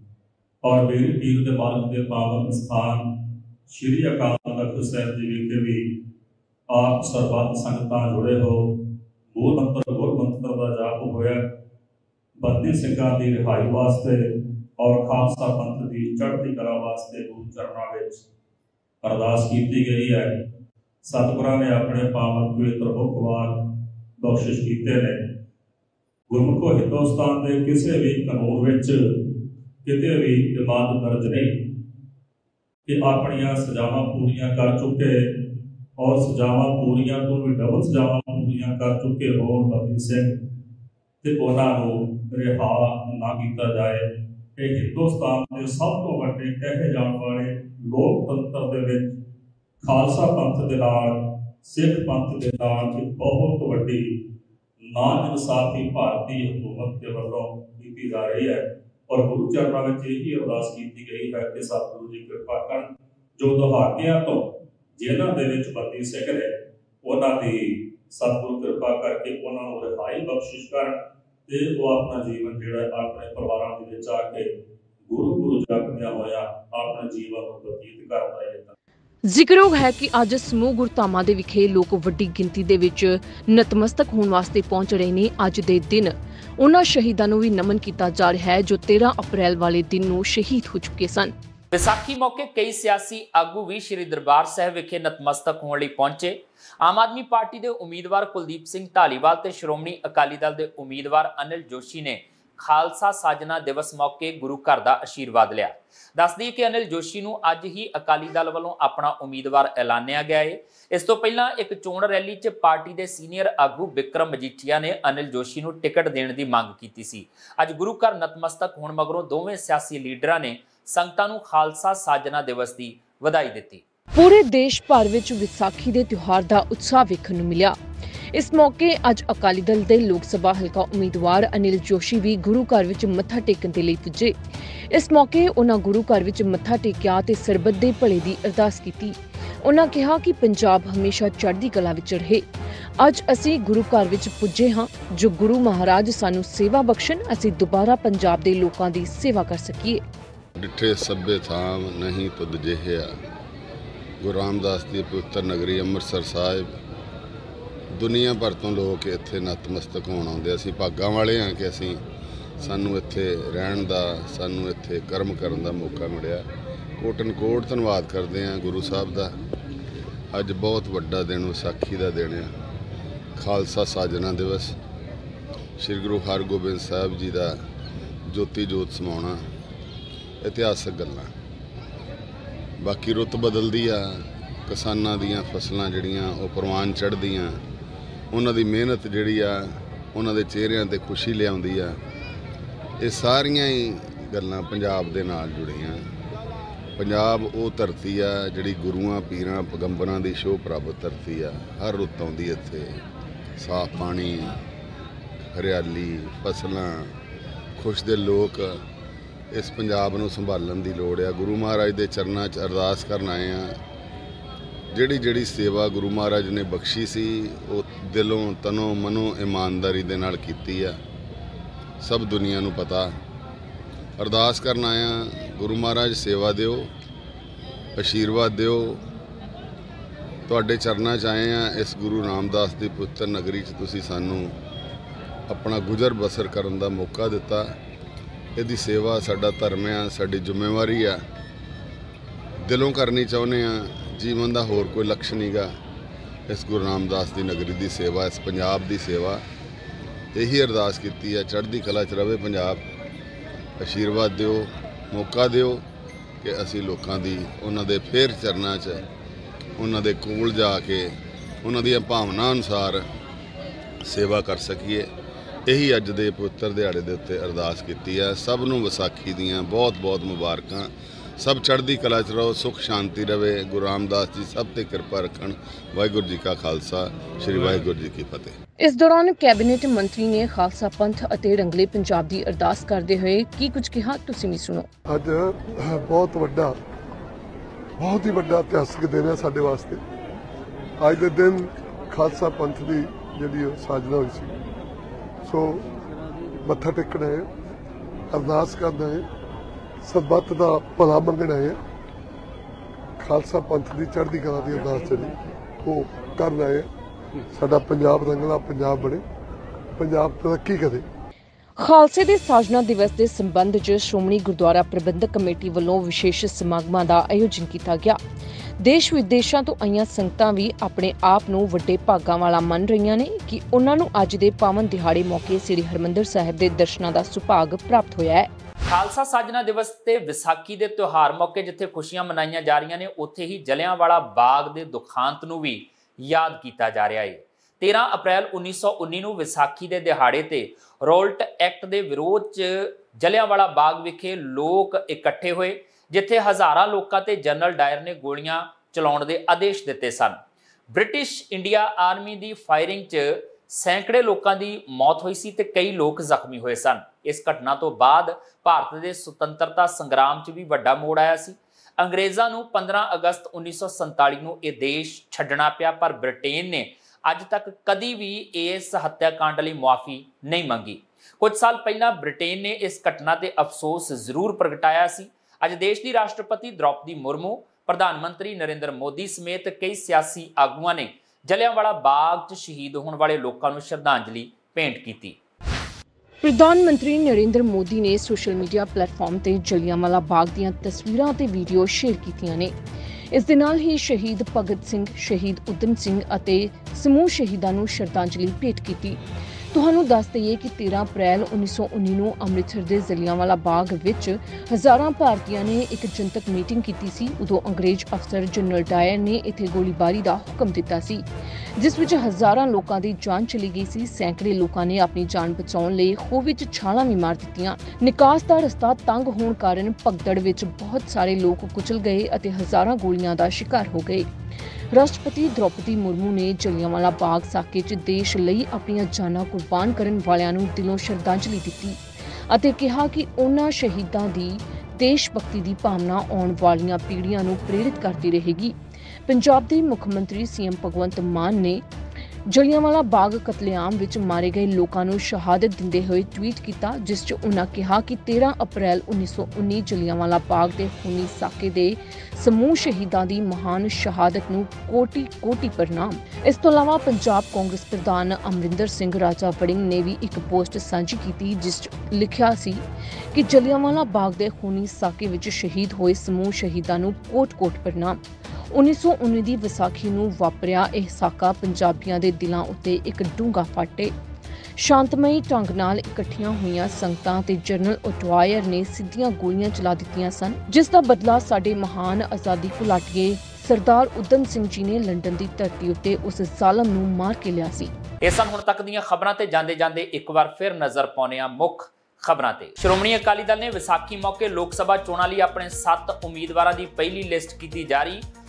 ਔਰ ਮੇਰੀ ਪੀਰ ਦੇ ਮਾਲਕ ਦੇ ਪਾਵਨ ਸਥਾਨ ਸ਼੍ਰੀ ਅਕਾਲ ਤਖਤ ਸਾਹਿਬ ਜੀ ਵਿਖੇ ਵੀ ਆਪ ਸਰਬੱਤ ਸੰਗਤਾਂ ਜੁੜੇ ਹੋ ਮੂਲ ਮੰਤਰ ਗੁਰ ਮੰਤਰ ਦਾ ਜਾਪ ਹੋਇਆ। ਬੰਦੀ ਸਿੰਘਾਂ ਦੀ ਰਿਹਾਈ ਵਾਸਤੇ ਔਰ ਖਾਲਸਾ ਪੰਥ ਦੀ ਚੜ੍ਹਦੀ ਕਲਾ ਵਾਸਤੇ ਗੁਰੂ ਚਰਨਾਂ ਵਿੱਚ ਅਰਦਾਸ ਕੀਤੀ ਗਈ ਹੈ। ਸਤਿਗੁਰਾਂ ਨੇ ਆਪਣੇ ਪਾਵਨ ਪਵਿੱਤਰ ਹੁਕਮਾਂ ਬਖਸ਼ਿਸ਼ ਕੀਤੇ ਨੇ। ਗੁਰਮੁਖੋ ਹਿੰਦੁਸਤਾਨ ਦੇ ਕਿਸੇ ਵੀ ਕਾਨੂੰਨ ਵਿੱਚ ਕਿਤੇ ਵੀ ਇਮਾਨਤ ਦਰਜ ਨਹੀਂ ਕਿ ਆਪਣੀਆਂ ਸਜ਼ਾਵਾਂ ਪੂਰੀਆਂ ਕਰ ਚੁੱਕੇ ਔਰ ਸਜ਼ਾਵਾਂ ਪੂਰੀਆਂ ਤੋਂ ਵੀ ਡਬਲ ਸਜ਼ਾਵਾਂ ਪੂਰੀਆਂ ਕਰ ਚੁੱਕੇ ਹੋਣ ਬੰਦੀ ਸਿੰਘ ਤੇ ਉਹਨਾਂ ਨੂੰ ਰਿਹਾ ਨਾ ਕੀਤਾ ਜਾਏ। ਇਹ ਹਿੰਦੁਸਤਾਨ ਦੇ ਸਭ ਤੋਂ ਵੱਡੇ ਕਹੇ ਜਾਣ ਵਾਲੇ ਲੋਕਤੰਤਰ ਦੇ ਵਿੱਚ ਖਾਲਸਾ ਪੰਥ ਦੇ ਨਾਲ ਸਿੱਖ ਪੰਥ ਦੇ ਨਾਲ ਇੱਕ ਬਹੁਤ ਵੱਡੀ ਨਾ ਇਨਸਾਫੀ ਭਾਰਤੀ ਹਕੂਮਤ ਦੇ ਵੱਲੋਂ ਕੀਤੀ ਜਾ ਰਹੀ ਹੈ। ਔਰ ਗੁਰੂ ਚਰਨਾਂ ਵਿੱਚ ਇਹੀ ਅਰਦਾਸ ਕੀਤੀ ਗਈ ਹੈ ਕਿ ਸਤਿਗੁਰੂ ਜੀ ਕਿਰਪਾ ਕਰਨ, ਜੋ ਦਹਾਕਿਆਂ ਤੋਂ ਜੇਲ੍ਹਾਂ ਦੇ ਵਿੱਚ ਬੰਦੀ ਸਿੰਘ ਨੇ, ਉਹਨਾਂ ਦੀ ਸਤਿਗੁਰੂ ਕਿਰਪਾ ਕਰਕੇ ਉਹਨਾਂ ਨੂੰ ਰਿਹਾਈ ਬਖਸ਼ਿਸ਼ ਕਰਨ ਤੇ ਉਹ ਆਪਣਾ ਜੀਵਨ ਜਿਹੜਾ ਆਪਣੇ ਪਰਿਵਾਰਾਂ ਦੇ ਵਿੱਚ ਆ ਕੇ ਗੁਰੂ ਗੁਰੂ ਜਪਦਿਆਂ ਹੋਇਆ ਆਪਣੇ ਜੀਵਨ ਨੂੰ ਬਤੀਤ ਕਰਨ ਦਾ ਯਤਨ। ਜ਼ਿਕਰਯੋਗ ਹੈ ਕਿ ਅੱਜ ਸਮੂਹ ਗੁਰਧਾਮਾਂ ਦੇ ਵਿਖੇ ਲੋਕ ਵੱਡੀ ਗਿਣਤੀ ਦੇ ਵਿੱਚ ਨਤਮਸਤਕ ਹੋਣ ਵਾਸਤੇ ਪਹੁੰਚ ਰਹੇ ਨੇ। ਅੱਜ ਦੇ ਦਿਨ ਉਹਨਾਂ ਸ਼ਹੀਦਾਂ ਨੂੰ ਵੀ ਨਮਨ ਕੀਤਾ ਜਾ ਰਿਹਾ ਹੈ ਜੋ ਤੇਰਾਂ ਅਪ੍ਰੈਲ ਵਾਲੇ ਦਿਨ ਨੂੰ ਸ਼ਹੀਦ ਹੋ ਚੁੱਕੇ ਸਨ। ਵਿਸਾਖੀ ਮੌਕੇ ਕਈ ਸਿਆਸੀ ਆਗੂ ਵੀ ਸ਼੍ਰੀ ਦਰਬਾਰ ਸਾਹਿਬ ਵਿਖੇ ਨਤਮਸਤਕ ਹੋਣ ਲਈ ਪਹੁੰਚੇ। ਆਮ ਆਦਮੀ ਪਾਰਟੀ ਦੇ ਉਮੀਦਵਾਰ ਕੁਲਦੀਪ ਸਿੰਘ ਢਾਲੀਵਾਲ ਤੇ ਸ਼੍ਰੋਮਣੀ ਅਕਾਲੀ ਦਲ ਦੇ ਉਮੀਦਵਾਰ ਅਨਿਲ ਜੋਸ਼ੀ ਨੇ ਖਾਲਸਾ ਸਾਜਨਾ ਦਿਵਸ ਮੌਕੇ ਗੁਰੂ ਘਰ ਦਾ ਆਸ਼ੀਰਵਾਦ ਲਿਆ। ਦੱਸ ਦਈਏ ਕਿ ਅਨਿਲ ਜੋਸ਼ੀ ਨੂੰ ਅੱਜ ਹੀ ਅਕਾਲੀ ਦਲ ਵੱਲੋਂ ਆਪਣਾ ਉਮੀਦਵਾਰ ਐਲਾਨਿਆ ਗਿਆ ਹੈ। ਇਸ ਤੋਂ ਪਹਿਲਾਂ ਇੱਕ ਚੋਣ ਰੈਲੀ 'ਚ ਪਾਰਟੀ ਦੇ ਸੀਨੀਅਰ ਆਗੂ ਬਿਕਰਮ ਮਜੀਠੀਆ ਨੇ ਅਨਿਲ ਜੋਸ਼ੀ ਨੂੰ ਟਿਕਟ ਦੇਣ ਦੀ ਮੰਗ ਕੀਤੀ ਸੀ। ਅੱਜ ਗੁਰੂ ਘਰ ਨਤਮਸਤਕ ਹੋਣ ਮਗਰੋਂ ਦੋਵੇਂ ਸਿਆਸੀ ਲੀਡਰਾਂ ਨੇ ਸੰਗਤਾਂ ਨੂੰ ਖਾਲਸਾ ਸਾਜਨਾ ਦਿਵਸ ਦੀ ਵਧਾਈ ਦਿੱਤੀ। ਪੂਰੇ ਦੇਸ਼ ਭਰ ਵਿੱਚ ਵਿਸਾਖੀ ਦੇ ਤਿਉਹਾਰ ਦਾ ਉਤਸ਼ਾਹ ਵੇਖਣ ਨੂੰ ਮਿਲਿਆ। ਇਸ ਮੌਕੇ ਅੱਜ ਅਕਾਲੀ ਦਲ ਦੇ ਲੋਕ ਸਭਾ ਹਲਕਾ ਉਮੀਦਵਾਰ ਅਨਿਲ ਜੋਸ਼ੀ ਵੀ ਗੁਰੂ ਘਰ ਵਿੱਚ ਮੱਥਾ ਟੇਕਣ ਦੇ ਲਈ ਪੁੱਜੇ। ਇਸ ਮੌਕੇ ਉਹਨਾਂ ਗੁਰੂ ਘਰ ਵਿੱਚ ਮੱਥਾ ਟੇਕਿਆ ਤੇ ਸਰਬੱਤ ਦੇ ਭਲੇ ਦੀ ਅਰਦਾਸ ਕੀਤੀ। ਉਹਨਾਂ ਕਿਹਾ ਕਿ ਪੰਜਾਬ ਹਮੇਸ਼ਾ ਚੜ੍ਹਦੀ ਕਲਾ ਵਿੱਚ ਰਹੇ। ਅੱਜ ਅਸੀਂ ਗੁਰੂ ਘਰ ਵਿੱਚ ਪੁੱਜੇ ਹਾਂ। ਜੋ ਗੁਰੂ ਮਹਾਰਾਜ ਸਾਨੂੰ ਸੇਵਾ ਬਖਸ਼ਣ, ਅਸੀਂ ਦੁਬਾਰਾ ਪੰਜਾਬ ਦੇ ਲੋਕਾਂ ਦੀ ਸੇਵਾ ਕਰ ਸਕੀਏ। ਡਿੱਠੇ ਸਭੇ ਥਾਮ ਨਹੀਂ ਤੁਧ ਜਿਹਾ। ਗੁਰੂ ਰਾਮਦਾਸ ਦੀ ਪਵਿੱਤਰ ਨਗਰੀ ਅੰਮ੍ਰਿਤਸਰ ਸਾਹਿਬ, ਦੁਨੀਆ ਭਰ ਤੋਂ ਲੋਕ ਇੱਥੇ ਨਤਮਸਤਕ ਹੋਣ ਆਉਂਦੇ। ਅਸੀਂ ਭਾਗਾਂ ਵਾਲੇ ਹਾਂ ਕਿ ਅਸੀਂ ਸਾਨੂੰ ਇੱਥੇ ਰਹਿਣ ਦਾ, ਸਾਨੂੰ ਇੱਥੇ ਕਰਮ ਕਰਨ ਦਾ ਮੌਕਾ ਮਿਲਿਆ। ਕੋਟਨ ਕੋਟ ਧੰਨਵਾਦ ਕਰਦੇ ਹਾਂ ਗੁਰੂ ਸਾਹਿਬ ਦਾ। ਅੱਜ ਬਹੁਤ ਵੱਡਾ ਦਿਨ ਵਿਸਾਖੀ ਦਾ ਦਿਨ ਹੈ, ਖਾਲਸਾ ਸਾਜਨਾ ਦਿਵਸ। ਸ਼੍ਰੀ ਗੁਰੂ ਹਰਗੋਬਿੰਦ ਸਾਹਿਬ ਜੀ ਦਾ ਜੋਤੀ ਜੋਤ ਸਮਾਉਣਾ, ਇਤਿਹਾਸਕ ਗੱਲਾਂ। ਬਾਕੀ ਰੁੱਤ ਬਦਲਦੀ ਆ, ਕਿਸਾਨਾਂ ਦੀਆਂ ਫਸਲਾਂ ਜਿਹੜੀਆਂ ਉਹ ਪ੍ਰਵਾਨ ਚੜ੍ਹਦੀਆਂ, ਉਹਨਾਂ ਦੀ ਮਿਹਨਤ ਜਿਹੜੀ ਆ ਉਹਨਾਂ ਦੇ ਚਿਹਰਿਆਂ ਤੇ ਖੁਸ਼ੀ ਲਿਆਉਂਦੀ ਆ। ਇਹ ਸਾਰੀਆਂ ਹੀ ਗੱਲਾਂ ਪੰਜਾਬ ਦੇ ਨਾਲ ਜੁੜੀਆਂ। ਪੰਜਾਬ ਉਹ ਧਰਤੀ ਆ ਜਿਹੜੀ ਗੁਰੂਆਂ ਪੀਰਾਂ ਪੈਗੰਬਰਾਂ ਦੀ ਸ਼ੋਅ ਪ੍ਰਾਪਤ ਧਰਤੀ ਆ। ਹਰ ਰੁੱਤ ਆਉਂਦੀ ਇੱਥੇ, ਸਾਫ਼ ਪਾਣੀ, ਹਰਿਆਲੀ, ਫਸਲਾਂ, ਖੁਸ਼ ਦਿਲ ਲੋਕ। इस पंजाब नूं संभालण दी लोड़ आ। गुरु महाराज दे चरनां 'च अरदास करन आए आ। जिहड़ी जिहड़ी सेवा गुरु महाराज ने बख्शी सी वो दिलों तनों मनों ईमानदारी दे नाल कीती आ। सब दुनिया नूं पता। अरदास करन आए आ, गुरु महाराज सेवा दिओ, आशीर्वाद दिओ। तुहाडे चरनां 'च आए आ। इस गुरु रामदास दी पवित्र नगरी 'च तुसीं सानूं अपना गुजर बसर करन दा मौका दिता। इहदी सेवा साडा धर्म आ, साडी जिम्मेवारी आ। दिलों करनी चाहुंदे आ। जीवन का होर कोई लक्ष्य नहीं गा। इस गुरु रामदास की नगरी की सेवा, इस पंजाब की सेवा, यही अरदास की है। चढ़ती कला च रवे पंजाब। आशीर्वाद दिओ, मौका दिओ कि असी लोगों की उन्हां दे फिर चरनां च उन्हां दे कोल जाके उन्हां दी भावना अनुसार सेवा कर सकीए। यही अज दे पवित्र दिहाड़े दे उत्ते अरदास की है। सब नूं विसाखी दीआं बहुत बहुत मुबारकां। सब चढ़ती कला च रहो, सुख शांति रवे। गुरु रामदास जी सब ते कृपा रखन। वाहिगुरू जी का खालसा, श्री वाहिगुरू जी की फतेह। इस दौरान कैबिनेट मंत्री ने खालसा पंथ ਅਤੇ ਰੰਗਲੇ ਪੰਜਾਬ ਦੀ ਅਰਦਾਸ ਕਰਦੇ ਹੋਏ ਕੀ ਕੁਝ ਕਿਹਾ, ਤੁਸੀਂ ਵੀ ਸੁਣੋ। ਅੱਜ ਬਹੁਤ ਵੱਡਾ ਬਹੁਤ ਹੀ ਵੱਡਾ ਇਤਿਹਾਸਕ ਦਿਨ ਹੈ ਸਾਡੇ ਵਾਸਤੇ। ਅੱਜ ਦੇ ਦਿਨ ਖਾਲਸਾ ਪੰਥ ਦੀ ਜਿਹੜੀ ਸਾਜਨਾ ਹੋਈ ਸੀ, ਸੋ ਮੱਥਾ ਟੇਕਣਾ ਹੈ, ਅਰਦਾਸ ਕਰਨਾ ਹੈ, ਸਰਬੱਤ ਦਾ ਭਲਾ ਮੰਗਣਾ ਹੈ। ਖਾਲਸਾ ਪੰਥ ਦੀ ਚੜ੍ਹਦੀ ਕਲਾ ਦੀ ਅਰਦਾਸ ਜਿਹੜੀ ਉਹ ਕਰਨਾ ਹੈ। ਸਾਡਾ ਪੰਜਾਬ ਰੰਗਲਾ ਪੰਜਾਬ ਬਣੇ, ਪੰਜਾਬ ਤਰੱਕੀ ਕਰੇ। ਖਾਲਸੇ ਦੇ ਸਾਜਨਾ ਦਿਵਸ ਦੇ ਸੰਬੰਧ 'ਚ ਸ਼੍ਰੋਮਣੀ ਗੁਰਦੁਆਰਾ ਪ੍ਰਬੰਧਕ ਕਮੇਟੀ ਵੱਲੋਂ ਵਿਸ਼ੇਸ਼ ਸਮਾਗਮਾਂ ਦਾ ਆਯੋਜਨ ਕੀਤਾ ਗਿਆ। ਦੇਸ਼ ਵਿਦੇਸ਼ਾਂ ਤੋਂ ਆਈਆਂ ਸੰਗਤਾਂ ਵੀ ਆਪਣੇ ਆਪ ਨੂੰ ਵੱਡੇ ਭਾਗਾਂ ਵਾਲਾ ਮੰਨ ਰਹੀਆਂ ਨੇ ਕਿ ਉਹਨਾਂ ਨੂੰ ਅੱਜ ਦੇ ਪਾਵਨ ਦਿਹਾੜੇ ਮੌਕੇ ਸ੍ਰੀ ਹਰਿਮੰਦਰ ਸਾਹਿਬ ਦੇ ਦਰਸ਼ਨਾਂ ਦਾ ਸੁਭਾਗ ਪ੍ਰਾਪਤ ਹੋਇਆ ਹੈ। ਖਾਲਸਾ ਸਾਜਨਾ ਦਿਵਸ ਤੇ ਵਿਸਾਖੀ ਦੇ ਤਿਉਹਾਰ ਮੌਕੇ ਜਿੱਥੇ ਖੁਸ਼ੀਆਂ ਮਨਾਈਆਂ ਜਾ ਰਹੀਆਂ ਨੇ, ਉੱਥੇ ਹੀ ਜਲਿਆਂਵਾਲਾ ਬਾਗ ਦੇ ਦੁਖਾਂਤ ਨੂੰ ਵੀ ਯਾਦ ਕੀਤਾ ਜਾ ਰਿਹਾ ਹੈ। तेरह अप्रैल उन्नीस सौ उन्नी ਨੂੰ ਵਿਸਾਖੀ ਦੇ ਦਿਹਾੜੇ ਤੇ ਰੋਲਟ ਐਕਟ ਦੇ ਵਿਰੋਧ 'ਚ ਜਲਿਆਂਵਾਲਾ ਬਾਗ ਵਿਖੇ ਲੋਕ ਇਕੱਠੇ ਹੋਏ, ਜਿੱਥੇ ਹਜ਼ਾਰਾਂ ਲੋਕਾਂ ਤੇ ਜਨਰਲ ਡਾਇਰ ਨੇ ਗੋਲੀਆਂ ਚਲਾਉਣ ਦੇ ਆਦੇਸ਼ ਦਿੱਤੇ ਸਨ। ਬ੍ਰਿਟਿਸ਼ ਇੰਡੀਆ ਆਰਮੀ ਦੀ ਫਾਇਰਿੰਗ 'ਚ ਸੈਂਕੜੇ ਲੋਕਾਂ ਦੀ ਮੌਤ ਹੋਈ ਸੀ ਤੇ ਕਈ ਲੋਕ ਜ਼ਖਮੀ ਹੋਏ ਸਨ। ਇਸ ਘਟਨਾ ਤੋਂ ਬਾਅਦ ਭਾਰਤ ਦੇ ਸੁਤੰਤਰਤਾ ਸੰਗਰਾਮ 'ਚ ਵੀ ਵੱਡਾ ਮੋੜ ਆਇਆ ਸੀ। ਅੰਗਰੇਜ਼ਾਂ ਨੂੰ पंद्रह ਅਗਸਤ उन्नीस सौ सैंतालीस ਨੂੰ ਇਹ ਦੇਸ਼ ਛੱਡਣਾ ਪਿਆ, ਪਰ ਬ੍ਰਿਟੇਨ ਨੇ ਅੱਜ ਤੱਕ ਕਦੀ ਵੀ ਇਸ ਹੱਤਿਆਕਾਂਡ ਲਈ ਮੁਆਫੀ ਨਹੀਂ ਮੰਗੀ। ਕੁਝ ਸਾਲ ਪਹਿਲਾਂ ਬ੍ਰਿਟੇਨ ਨੇ ਇਸ ਘਟਨਾ ਤੇ ਅਫਸੋਸ ਜ਼ਰੂਰ ਪ੍ਰਗਟਾਇਆ ਸੀ। ਅੱਜ ਦੇਸ਼ ਦੀ ਰਾਸ਼ਟਰਪਤੀ द्रौपदी मुर्मू, ਪ੍ਰਧਾਨ ਮੰਤਰੀ ਨਰਿੰਦਰ ਮੋਦੀ ਸਮੇਤ ਕਈ ਸਿਆਸੀ ਆਗੂਆਂ ਨੇ ਜਲਿਆਂਵਾਲਾ ਬਾਗ 'ਚ ਸ਼ਹੀਦ ਹੋਣ ਵਾਲੇ ਲੋਕਾਂ ਨੂੰ ਸ਼ਰਧਾਂਜਲੀ ਭੇਂਟ ਕੀਤੀ। ਪ੍ਰਧਾਨ ਮੰਤਰੀ ਨਰਿੰਦਰ ਮੋਦੀ ਨੇ ਸੋਸ਼ਲ ਮੀਡੀਆ ਪਲੇਟਫਾਰਮ ਤੇ ਜਲਿਆਂਵਾਲਾ ਬਾਗ ਦੀਆਂ ਤਸਵੀਰਾਂ ਤੇ ਵੀਡੀਓ ਸ਼ੇਅਰ ਕੀਤੀਆਂ ਨੇ। ਇਸ ਦੇ ਨਾਲ ਹੀ ਸ਼ਹੀਦ ਭਗਤ ਸਿੰਘ, ਸ਼ਹੀਦ ਊਧਮ ਸਿੰਘ ਅਤੇ ਸਮੂਹ ਸ਼ਹੀਦਾਂ ਨੂੰ ਸ਼ਰਧਾਂਜਲੀ ਭੇਟ ਕੀਤੀ। ਤੁਹਾਨੂੰ ਦੱਸ ਦਈਏ ਕਿ तेरह ਅਪ੍ਰੈਲ उन्नीस सौ उन्नी ਨੂੰ ਅੰਮ੍ਰਿਤਸਰ ਦੇ ਜਲਿਆਂਵਾਲਾ ਬਾਗ ਵਿੱਚ ਹਜ਼ਾਰਾਂ ਭਾਰਤੀਆਂ ਨੇ ਇੱਕ ਜਨਤਕ ਮੀਟਿੰਗ ਕੀਤੀ ਸੀ। ਉਦੋਂ ਅੰਗਰੇਜ਼ ਅਫਸਰ ਜਨਰਲ ਡਾਇਰ ਨੇ ਇੱਥੇ ਗੋਲੀਬਾਰੀ ਦਾ ਹੁਕਮ ਦਿੱਤਾ ਸੀ, ਜਿਸ ਵਿੱਚ ਹਜ਼ਾਰਾਂ ਲੋਕਾਂ ਦੀ ਜਾਨ ਚਲੀ ਗਈ ਸੀ। ਸੈਂਕੜੇ ਲੋਕਾਂ ਨੇ ਆਪਣੀ ਜਾਨ ਬਚਾਉਣ ਲਈ ਖੂਹ ਵਿੱਚ ਛਾਲਾਂ ਵੀ ਮਾਰ ਦਿੱਤੀਆਂ। ਨਿਕਾਸ ਦਾ ਰਸਤਾ ਤੰਗ ਹੋਣ ਕਾਰਨ ਭਗਦੜ ਵਿੱਚ ਬਹੁਤ ਸਾਰੇ ਲੋਕ ਕੁਚਲ ਗਏ ਅਤੇ ਹਜ਼ਾਰਾਂ ਗੋਲੀਆਂ ਦਾ ਸ਼ਿਕਾਰ ਹੋ ਗਏ। ਰਾਸ਼ਟਰਪਤੀ द्रौपदी मुर्मू ਨੇ ਜਲਿਆਂਵਾਲਾ ਬਾਗ ਸਾਕੇ 'ਚ ਦੇਸ਼ ਲਈ ਆਪਣੀਆਂ ਜਾਨਾਂ ਕੁਰਬਾਨ ਕਰਨ ਵਾਲਿਆਂ ਨੂੰ ਦਿਲੋਂ ਸ਼ਰਧਾਂਜਲੀ ਦਿੱਤੀ ਅਤੇ ਕਿਹਾ ਕਿ ਉਹਨਾਂ ਸ਼ਹੀਦਾਂ ਦੀ ਦੇਸ਼ ਭਗਤੀ ਦੀ ਭਾਵਨਾ ਆਉਣ ਵਾਲੀਆਂ ਪੀੜ੍ਹੀਆਂ ਨੂੰ ਪ੍ਰੇਰਿਤ ਕਰਦੀ ਰਹੇਗੀ। ਪੰਜਾਬ ਦੇ ਮੁੱਖ ਮੰਤਰੀ ਸੀਐਮ ਭਗਵੰਤ ਮਾਨ ਨੇ ਜਲਿਆਂਵਾਲਾ ਬਾਗ ਕਤਲੇਆਮ ਵਿੱਚ ਮਾਰੇ ਗਏ ਲੋਕਾਂ ਨੂੰ ਸ਼ਹਾਦਤ ਦਿੰਦੇ ਹੋਏ ਟਵੀਟ ਕੀਤਾ, ਜਿਸ 'ਚ ਉਹਨਾਂ ਕਿਹਾ ਕਿ तेरह ਅਪ੍ਰੈਲ उन्नीस सौ उन्नी ਜਲਿਆਂਵਾਲਾ ਬਾਗ ਦੇ ਖੂਨੀ ਸਾਕੇ ਦੇ ਸਮੂਹ ਸ਼ਹੀਦਾਂ ਦੀ ਮਹਾਨ ਸ਼ਹਾਦਤ ਨੂੰ ਕੋਟੀ ਕੋਟੀ ਪ੍ਰਣਾਮ। ਇਸ ਤੋਂ ਇਲਾਵਾ ਪੰਜਾਬ ਕਾਂਗਰਸ ਪ੍ਰਧਾਨ ਅਮਰਿੰਦਰ ਸਿੰਘ ਰਾਜਾ ਵੜਿੰਗ ਨੇ ਵੀ ਇੱਕ ਪੋਸਟ ਸਾਂਝੀ ਕੀਤੀ, ਜਿਸ 'ਚ ਲਿਖਿਆ ਸੀ ਕਿ ਜਲਿਆਂਵਾਲਾ ਬਾਗ ਦੇ ਖੂਨੀ ਸਾਕੇ ਵਿੱਚ ਸ਼ਹੀਦ ਹੋਏ ਸਮੂਹ ਸ਼ਹੀਦਾਂ ਨੂੰ ਕੋਟ-ਕੋਟ ਪ੍ਰਣਾਮ। उन्नीस सौ उन्नी ਦੀ ਵਿਸਾਖੀ ਨੂੰ ਵਾਪਰਿਆ ਇਹ ਸਾਕਾ ਪੰਜਾਬੀਆਂ ਦੇ ਦਿਲਾਂ ਉੱਤੇ ਇੱਕ ਡੂੰਘਾ ਫੱਟ ਏ। ਸ਼ਾਂਤਮਈ ਢੰਗ ਨਾਲ ਇਕੱਠੀਆਂ ਹੋਈਆਂ ਸੰਗਤਾਂ ਤੇ ਜਨਰਲ ਓਟਵਾਇਰ ਨੇ ਸਿੱਧੀਆਂ ਗੋਲੀਆਂ ਚਲਾ ਦਿੱਤੀਆਂ ਸਨ, ਜਿਸ ਦਾ ਬਦਲਾ ਸਾਡੇ ਮਹਾਨ ਆਜ਼ਾਦੀ ਘੁਲਾਟੀਏ ਸਰਦਾਰ ਊਧਮ ਸਿੰਘ ਜੀ ਨੇ ਲੰਡਨ ਦੀ ਧਰਤੀ ਉੱਤੇ ਉਸ ਜ਼ਾਲਮ ਨੂੰ ਮਾਰ ਕੇ ਲਿਆ ਸੀ। ਇਹ ਸਨ ਹੁਣ ਤੱਕ ਦੀਆਂ ਖਬਰਾਂ ਤੇ ਜਾਂਦੇ ਜਾਂਦੇ ਇੱਕ ਵਾਰ ਫਿਰ ਨਜ਼ਰ ਪਾਉਂਦੇ ਹਾਂ ਮੁੱਖ ਖਬਰਾਂ ਤੇ। ਸ਼੍ਰੋਮਣੀ ਅਕਾਲੀ ਦਲ ਨੇ ਵਿਸਾਖੀ ਮੌਕੇ ਲੋਕ ਸਭਾ ਚੋਣਾਂ ਲਈ ਆਪਣੇ ਸੱਤ ਉਮੀਦਵਾਰਾਂ ਦੀ ਪਹਿਲੀ ਲਿਸਟ ਕੀਤੀ ਜਾਰੀ।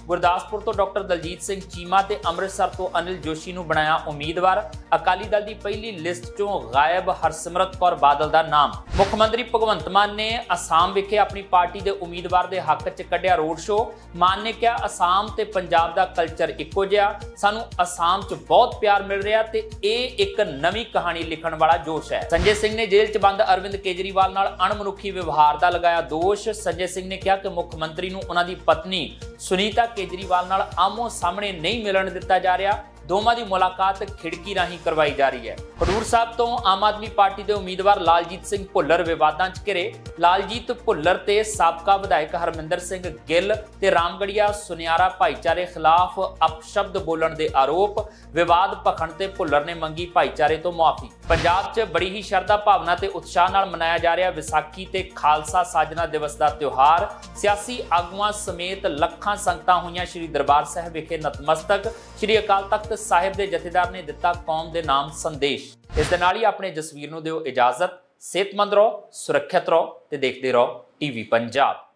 ਗੁਰਦਾਸਪੁਰ ਤੋਂ ਡਾਕਟਰ ਦਲਜੀਤ ਸਿੰਘ ਚੀਮਾ ਤੇ ਅੰਮ੍ਰਿਤਸਰ ਤੋਂ ਅਨਿਲ ਜੋਸ਼ੀ ਨੂੰ ਬਣਾਇਆ ਉਮੀਦਵਾਰ। ਅਕਾਲੀ ਦਲ ਦੀ ਪਹਿਲੀ ਲਿਸਟ ਚੋਂ ਗਾਇਬ ਹਰਸਿਮਰਤ ਕੌਰ ਬਾਦਲ ਦਾ ਨਾਮ। ਮੁੱਖ ਮੰਤਰੀ ਭਗਵੰਤ ਮਾਨ ਨੇ ਅਸਾਮ ਵਿਖੇ ਆਪਣੀ ਪਾਰਟੀ ਦੇ ਉਮੀਦਵਾਰ ਦੇ ਹੱਕ 'ਚ ਕੱਢਿਆ ਰੋਡ ਸ਼ੋਅ। ਮਾਨ ਨੇ ਕਿਹਾ, ਅਸਾਮ ਤੇ ਪੰਜਾਬ ਦਾ ਕਲਚਰ ਇੱਕੋ ਜਿਹਾ, ਸਾਨੂੰ ਅਸਾਮ 'ਚ ਬਹੁਤ ਪਿਆਰ ਮਿਲ ਰਿਹਾ ਤੇ ਇਹ ਇੱਕ ਨਵੀਂ ਕਹਾਣੀ ਲਿਖਣ ਵਾਲਾ ਜੋਸ਼ ਹੈ। ਸੰਜੇ ਸਿੰਘ ਨੇ ਜੇਲ੍ਹ 'ਚ ਬੰਦ ਅਰਵਿੰਦ ਕੇਜਰੀਵਾਲ ਨਾਲ ਅਣਮਨੁੱਖੀ ਵਿਵਹਾਰ ਦਾ ਲਗਾਇਆ ਦੋਸ਼। ਸੰਜੇ ਸਿੰਘ ਨੇ ਕਿਹਾ ਕਿ ਮੁੱਖ ਮੰਤਰੀ ਨੂੰ ਉਹਨਾਂ ਦੀ ਪਤਨੀ ਸੁਨੀਤਾ ਕੇਜਰੀਵਾਲ ਨਾਲ ਆਮੋ ਸਾਹਮਣੇ ਨਹੀਂ ਮਿਲਣ ਦਿੱਤਾ ਜਾ ਰਿਹਾ। ਦੋਵਾਂ ਦੀ ਮੁਲਾਕਾਤ ਖਿੜਕੀ ਰਾਹੀਂ ਕਰਵਾਈ ਜਾ ਰਹੀ ਹੈ। ਖਡੂਰ ਸਾਹਿਬ ਤੋਂ ਆਮ ਆਦਮੀ ਪਾਰਟੀ ਦੇ ਉਮੀਦਵਾਰ ਲਾਲਜੀਤ ਸਿੰਘ ਭੁੱਲਰ ਵਿਵਾਦਾਂ 'ਚ ਘਿਰੇ। ਲਾਲਜੀਤ ਭੁੱਲਰ ਤੇ ਸਾਬਕਾ ਵਿਧਾਇਕ ਹਰਮਿੰਦਰ ਸਿੰਘ ਗਿੱਲ ਤੇ ਰਾਮਗੜੀਆ ਸੁਨਿਆਰਾ ਭਾਈਚਾਰੇ ਖਿਲਾਫ ਅਪਸ਼ਬਦ ਬੋਲਣ ਦੇ ਆਰੋਪ। ਵਿਵਾਦ ਭਖਣ ਤੇ ਭੁੱਲਰ ਨੇ ਮੰਗੀ ਭਾਈਚਾਰੇ ਤੋਂ ਮੁਆਫੀ। ਪੰਜਾਬ 'ਚ ਬੜੀ ਹੀ ਸ਼ਰਧਾ ਭਾਵਨਾ ਤੇ ਉਤਸ਼ਾਹ ਨਾਲ ਮਨਾਇਆ ਜਾ ਰਿਹਾ ਵਿਸਾਖੀ ਤੇ ਖਾਲਸਾ ਸਾਜਨਾ ਦਿਵਸ ਦਾ ਤਿਉਹਾਰ। ਸਿਆਸੀ ਆਗੂਆਂ ਸਮੇਤ ਲੱਖਾਂ ਸੰਗਤਾਂ ਹੋਈਆਂ ਸ੍ਰੀ ਦਰਬਾਰ ਸਾਹਿਬ ਵਿਖੇ ਨਤਮਸਤਕ। ਸ੍ਰੀ ਅਕਾਲ ਤਖਤ ਸਾਹਿਬ ਦੇ ਜਥੇਦਾਰ ਨੇ ਦਿੱਤਾ ਕੌਮ ਦੇ ਨਾਮ ਸੰਦੇਸ਼। ਇਸ ਦੇ ਨਾਲ ਹੀ ਆਪਣੇ ਜਸਵੀਰ ਨੂੰ ਦਿਓ ਇਜਾਜ਼ਤ। ਸਿਹਤਮੰਦ ਰਹੋ, ਸੁਰੱਖਿਅਤ ਰਹੋ ਤੇ ਦੇਖਦੇ ਰਹੋ ਟੀਵੀ ਪੰਜਾਬ।